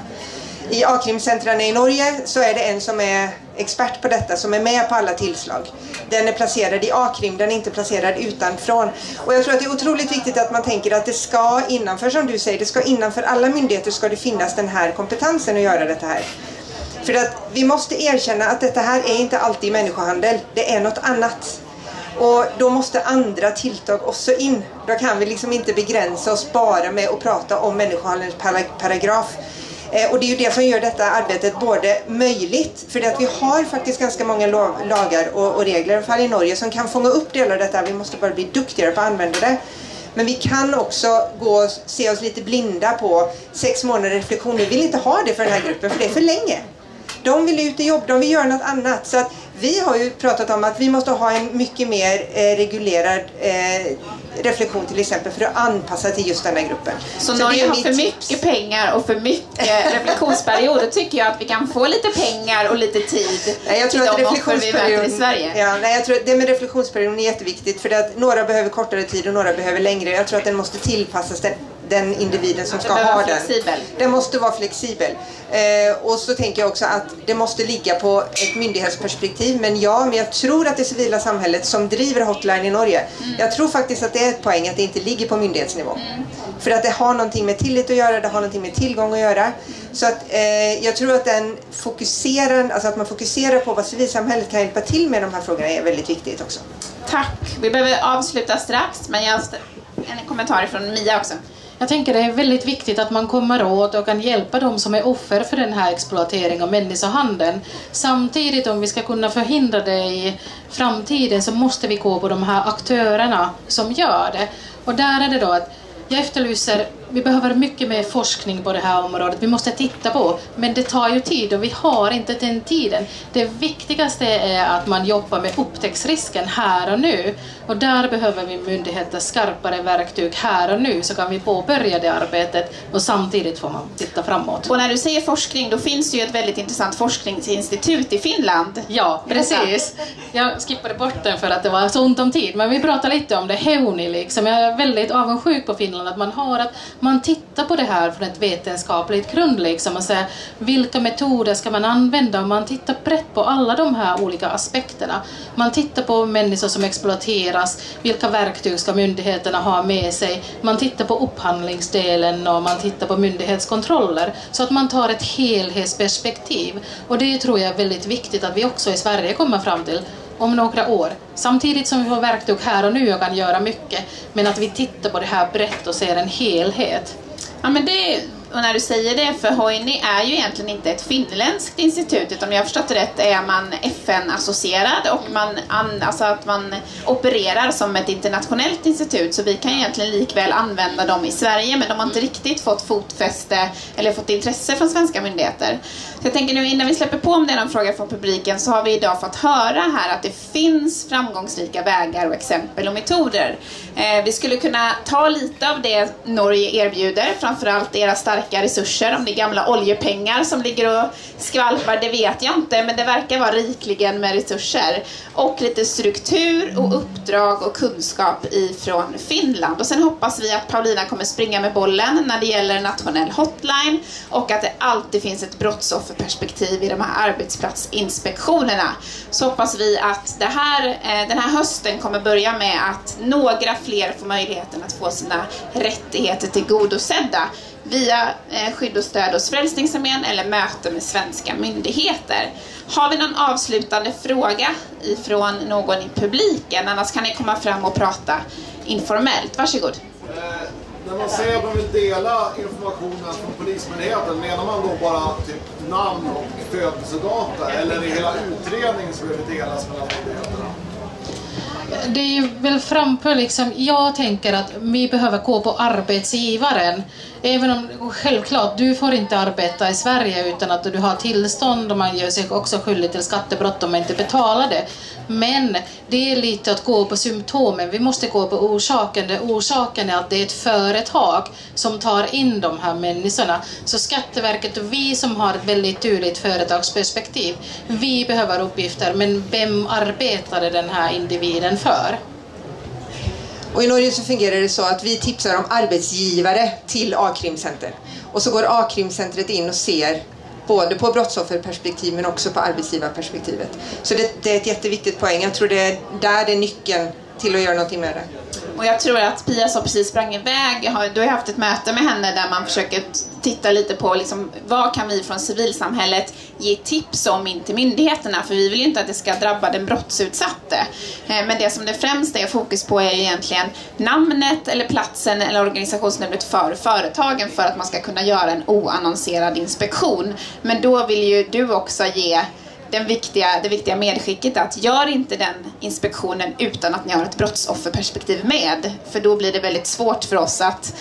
Speaker 6: I A-krimcentrarna i Norge så är det en som är expert på detta, som är med på alla tillslag. Den är placerad i A-krim, den är inte placerad utanför. Och jag tror att det är otroligt viktigt att man tänker att det ska innanför, som du säger, det ska innanför alla myndigheter ska det finnas den här kompetensen att göra detta här. För att vi måste erkänna att detta här är inte alltid människohandel, det är något annat. Och då måste andra tilltag också in. Då kan vi liksom inte begränsa oss bara med att prata om människohandelns paragraf. Och det är ju det som gör detta arbetet både möjligt, för att vi har faktiskt ganska många lagar och regler, i alla fall i Norge, som kan fånga upp delar av detta. Vi måste bara bli duktigare på att använda det. Men vi kan också gå och se oss lite blinda på 6 månader reflektion. Vi vill inte ha det för den här gruppen, för det är för länge. De vill ut i jobb, de vill göra något annat. Så att vi har ju pratat om att vi måste ha en mycket mer reglerad reflektion till exempel för att anpassa till just den här gruppen.
Speaker 1: Så Norge har för mycket pengar och för mycket reflektionsperioder, tycker jag att vi kan få lite pengar och lite tid.
Speaker 6: Jag tror att
Speaker 1: reflektionsperioden i Sverige.
Speaker 6: Ja, jag tror att det med reflektionsperioden är jätteviktigt, för att några behöver kortare tid och några behöver längre. Jag tror att den måste tillpassas den individen som ska ha den. Den måste vara flexibel. Och så tänker jag också att det måste ligga på ett myndighetsperspektiv. Men jag tror att det civila samhället som driver Hotline i Norge, jag tror faktiskt att det är ett poäng att det inte ligger på myndighetsnivå. För att det har någonting med tillit att göra, det har någonting med tillgång att göra. Så att jag tror att att man fokuserar på vad civilsamhället kan hjälpa till med de här frågorna är väldigt viktigt också.
Speaker 1: Tack. Vi behöver avsluta strax, men jag har en kommentar från Mia också.
Speaker 5: Jag tänker det är väldigt viktigt att man kommer åt och kan hjälpa dem som är offer för den här exploateringen och människohandeln. Samtidigt, om vi ska kunna förhindra det i framtiden, så måste vi gå på de här aktörerna som gör det. Och där är det då att jag efterlyser vi behöver mycket mer forskning på det här området. Vi måste titta på, men det tar ju tid och vi har inte den tiden. Det viktigaste är att man jobbar med upptäcktsrisken här och nu. Och där behöver vi myndigheter skarpare verktyg här och nu, så kan vi påbörja det arbetet och samtidigt får man titta framåt.
Speaker 1: Och när du säger forskning, då finns det ju ett väldigt intressant forskningsinstitut i Finland.
Speaker 5: Ja, precis. Jag skippade bort den för att det var så ont om tid. Men vi pratar lite om det. Heuni liksom. Jag är väldigt avundsjuk på Finland att man tittar på det här från ett vetenskapligt grund liksom, och säger vilka metoder ska man använda, och man tittar brett på alla de här olika aspekterna. Man tittar på människor som exploateras, vilka verktyg ska myndigheterna ha med sig. Man tittar på upphandlingsdelen och man tittar på myndighetskontroller, så att man tar ett helhetsperspektiv. Och det tror jag är väldigt viktigt att vi också i Sverige kommer fram till om några år. Samtidigt som vi har verktyg här och nu och kan göra mycket, men att vi tittar på det här brett och ser en helhet.
Speaker 1: Ja, men och när du säger det, för Heuni är ju egentligen inte ett finländskt institut, utan om jag har förstått rätt är man FN-associerad och alltså att man opererar som ett internationellt institut, så vi kan egentligen likväl använda dem i Sverige, men de har inte riktigt fått fotfäste eller fått intresse från svenska myndigheter. Så jag tänker nu innan vi släpper på om det är någon fråga från publiken, så har vi idag fått höra här att det finns framgångsrika vägar och exempel och metoder. Vi skulle kunna ta lite av det Norge erbjuder, framförallt era starka resurser. Om det är gamla oljepengar som ligger och skvalpar, det vet jag inte, men det verkar vara rikligen med resurser. Och lite struktur och uppdrag och kunskap ifrån Finland. Och sen hoppas vi att Paulina kommer springa med bollen när det gäller nationell hotline, och att det alltid finns ett brottsofferperspektiv i de här arbetsplatsinspektionerna. Så hoppas vi att den här hösten kommer börja med att några fler får möjligheten att få sina rättigheter tillgodosedda via skydd och stöd hos Frälsningsarmén eller möte med svenska myndigheter. Har vi någon avslutande fråga ifrån någon i publiken? Annars kan ni komma fram och prata informellt. Varsågod.
Speaker 7: När man säger att man vill dela informationen från polismyndigheten, menar man då bara typ namn och födelsedata, eller är det hela utredningen som behöver delas mellan myndigheterna?
Speaker 5: Det är ju väl framför liksom, jag tänker att vi behöver gå på arbetsgivaren. Även om självklart, du får inte arbeta i Sverige utan att du har tillstånd, och man gör sig också skyldig till skattebrott om man inte betalar det. Men det är lite att gå på symptomen. Vi måste gå på orsaken. Orsaken är att det är ett företag som tar in de här människorna. Så Skatteverket och vi som har ett väldigt tydligt företagsperspektiv, vi behöver uppgifter, men vem arbetade den här individen för?
Speaker 6: Och i Norge så fungerar det så att vi tipsar om arbetsgivare till A-krimcenter. Och så går A-krimcentret in och ser både på brottsofferperspektiv men också på arbetsgivarperspektivet. Så det är ett jätteviktigt poäng. Jag tror det är där det är nyckeln till att göra någonting med det.
Speaker 1: Och jag tror att Pia som precis sprang iväg, du har haft ett möte med henne där man försöker titta lite på liksom, vad kan vi från civilsamhället ge tips om in till myndigheterna, för vi vill ju inte att det ska drabba den brottsutsatte. Men det som det främst är fokus på är egentligen namnet eller platsen eller organisationsnumret för företagen, för att man ska kunna göra en oannonserad inspektion. Men då vill ju du också ge det viktiga medskicket att gör inte den inspektionen utan att ni har ett brottsofferperspektiv med. För då blir det väldigt svårt för oss att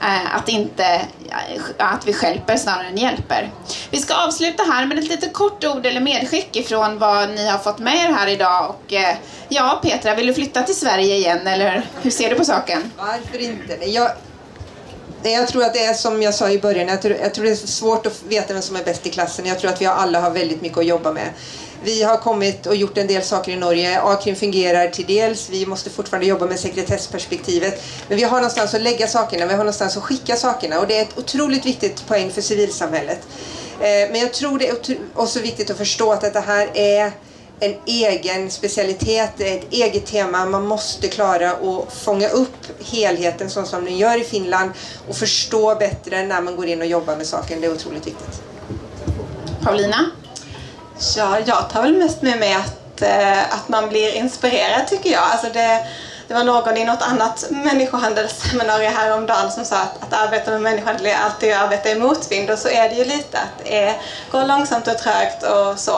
Speaker 1: vi stjälper snarare än hjälper. Vi ska avsluta här med ett lite kort ord eller medskick ifrån vad ni har fått med er här idag. Och ja, Petra, vill du flytta till Sverige igen, eller hur ser du på saken?
Speaker 6: Varför inte? Jag tror att det är som jag sa i början, jag tror det är svårt att veta vem som är bäst i klassen. Jag tror att vi alla har väldigt mycket att jobba med. Vi har kommit och gjort en del saker i Norge. A-krim fungerar till dels. Vi måste fortfarande jobba med sekretessperspektivet. Men vi har någonstans att lägga sakerna. Vi har någonstans att skicka sakerna. Och det är ett otroligt viktigt poäng för civilsamhället. Men jag tror det är också viktigt att förstå att det här är en egen specialitet, ett eget tema. Man måste klara att fånga upp helheten så som den gör i Finland och förstå bättre när man går in och jobbar med saken. Det är otroligt viktigt.
Speaker 1: Paulina?
Speaker 4: Ja, jag tar väl mest med mig att man blir inspirerad, tycker jag. Alltså det var någon i något annat människohandelsseminarium häromdagen som sa att arbeta med människohandel är alltid att arbeta i motvind, och så är det ju lite att det går långsamt och trögt och så,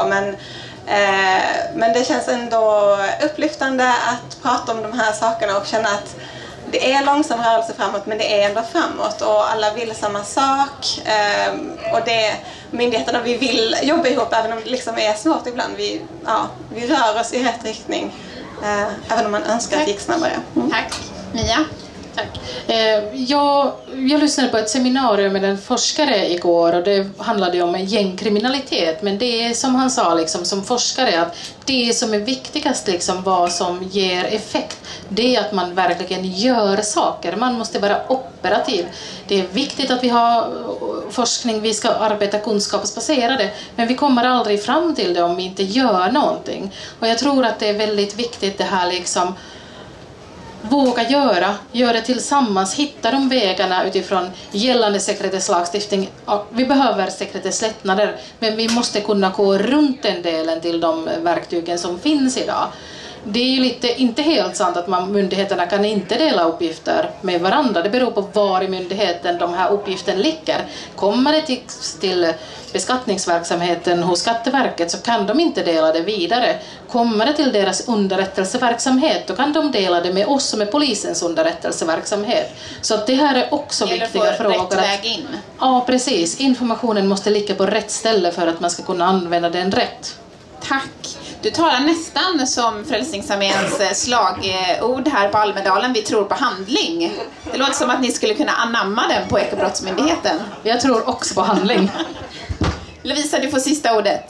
Speaker 4: men det känns ändå upplyftande att prata om de här sakerna och känna det är långsam rörelse framåt, men det är ändå framåt och alla vill samma sak. Och myndigheterna, vi vill jobba ihop även om det liksom är svårt ibland. Vi rör oss i rätt riktning även om man önskar att det gick snabbare.
Speaker 1: Tack. Mia?
Speaker 5: Tack. Jag lyssnade på ett seminarium med en forskare igår och det handlade om gängkriminalitet, men det är som han sa liksom, som forskare, att det som är viktigast liksom, vad som ger effekt, det är att man verkligen gör saker. Man måste vara operativ. Det är viktigt att vi har forskning, vi ska arbeta kunskapsbaserade, men vi kommer aldrig fram till det om vi inte gör någonting. Och jag tror att det är väldigt viktigt det här liksom, våga göra tillsammans, hitta de vägarna utifrån gällande sekretesslagstiftning. Vi behöver sekretesslättnader, men vi måste kunna gå runt den delen till de verktygen som finns idag. Det är ju inte helt sant att myndigheterna kan inte dela uppgifter med varandra. Det beror på var i myndigheten de här uppgifterna ligger. Kommer det till beskattningsverksamheten hos Skatteverket så kan de inte dela det vidare. Kommer det till deras underrättelseverksamhet, då kan de dela det med oss och med polisens underrättelseverksamhet. Så att det här är också viktiga frågor.
Speaker 1: Rätt väg in.
Speaker 5: Ja, precis. Informationen måste ligga på rätt ställe för att man ska kunna använda den rätt.
Speaker 1: Tack. Du talar nästan som Frälsningsarméns slagord här på Almedalen. Vi tror på handling. Det låter som att ni skulle kunna anamma den på Ekobrottsmyndigheten.
Speaker 5: Jag tror också på handling.
Speaker 1: Lovisa, du får sista ordet.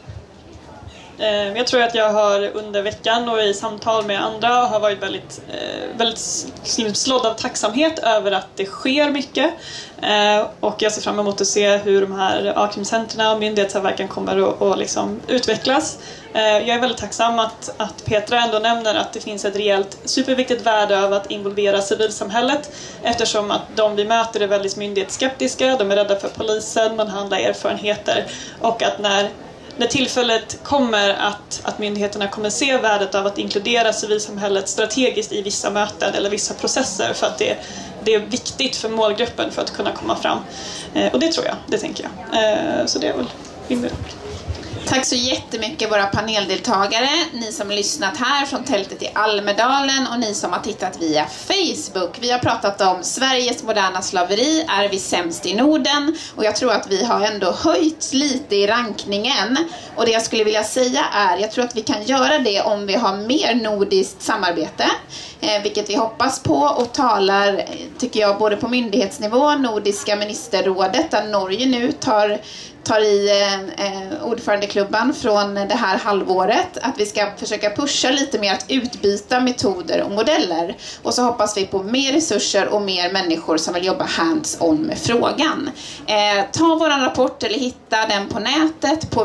Speaker 2: Jag tror att jag har under veckan och i samtal med andra har varit väldigt slådd av tacksamhet över att det sker mycket. Och jag ser fram emot att se hur de här A-krimcenterna och myndighetssamverkan kommer att liksom utvecklas. Jag är väldigt tacksam att Petra ändå nämner att det finns ett rejält superviktigt värde av att involvera civilsamhället, eftersom att de vi möter är väldigt myndighetsskeptiska, de är rädda för polisen, man handlar erfarenheter, och att när tillfället kommer att myndigheterna kommer se värdet av att inkludera civilsamhället strategiskt i vissa möten eller vissa processer, för att det är viktigt för målgruppen för att kunna komma fram. Och det tror jag, det tänker jag. Så det är väl min bild.
Speaker 1: Tack så jättemycket våra paneldeltagare, ni som lyssnat här från tältet i Almedalen och ni som har tittat via Facebook. Vi har pratat om Sveriges moderna slaveri, är vi sämst i Norden? Och jag tror att vi har ändå höjt lite i rankningen. Och det jag skulle vilja säga är, jag tror att vi kan göra det om vi har mer nordiskt samarbete. Vilket vi hoppas på och talar, tycker jag, både på myndighetsnivå, Nordiska ministerrådet, där Norge nu tar i ordförandeklubban från det här halvåret, att vi ska försöka pusha lite mer att utbyta metoder och modeller. Och så hoppas vi på mer resurser och mer människor som vill jobba hands-on med frågan. Ta våran rapport eller hitta den på nätet på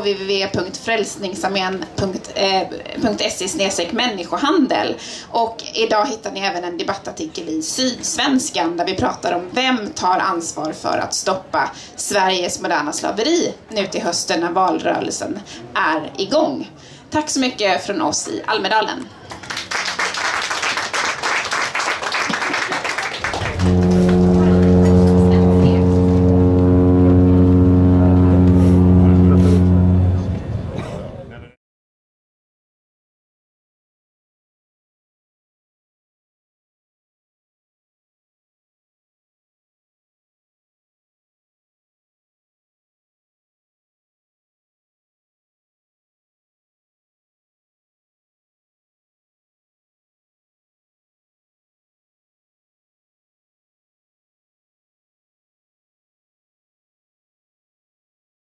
Speaker 1: www.frälsningsarmén.se/människohandel. Och idag hittar ni även en debattartikel i Sydsvenskan där vi pratar om vem tar ansvar för att stoppa Sveriges moderna slaveri nu till hösten när valrörelsen är igång. Tack så mycket från oss i Almedalen.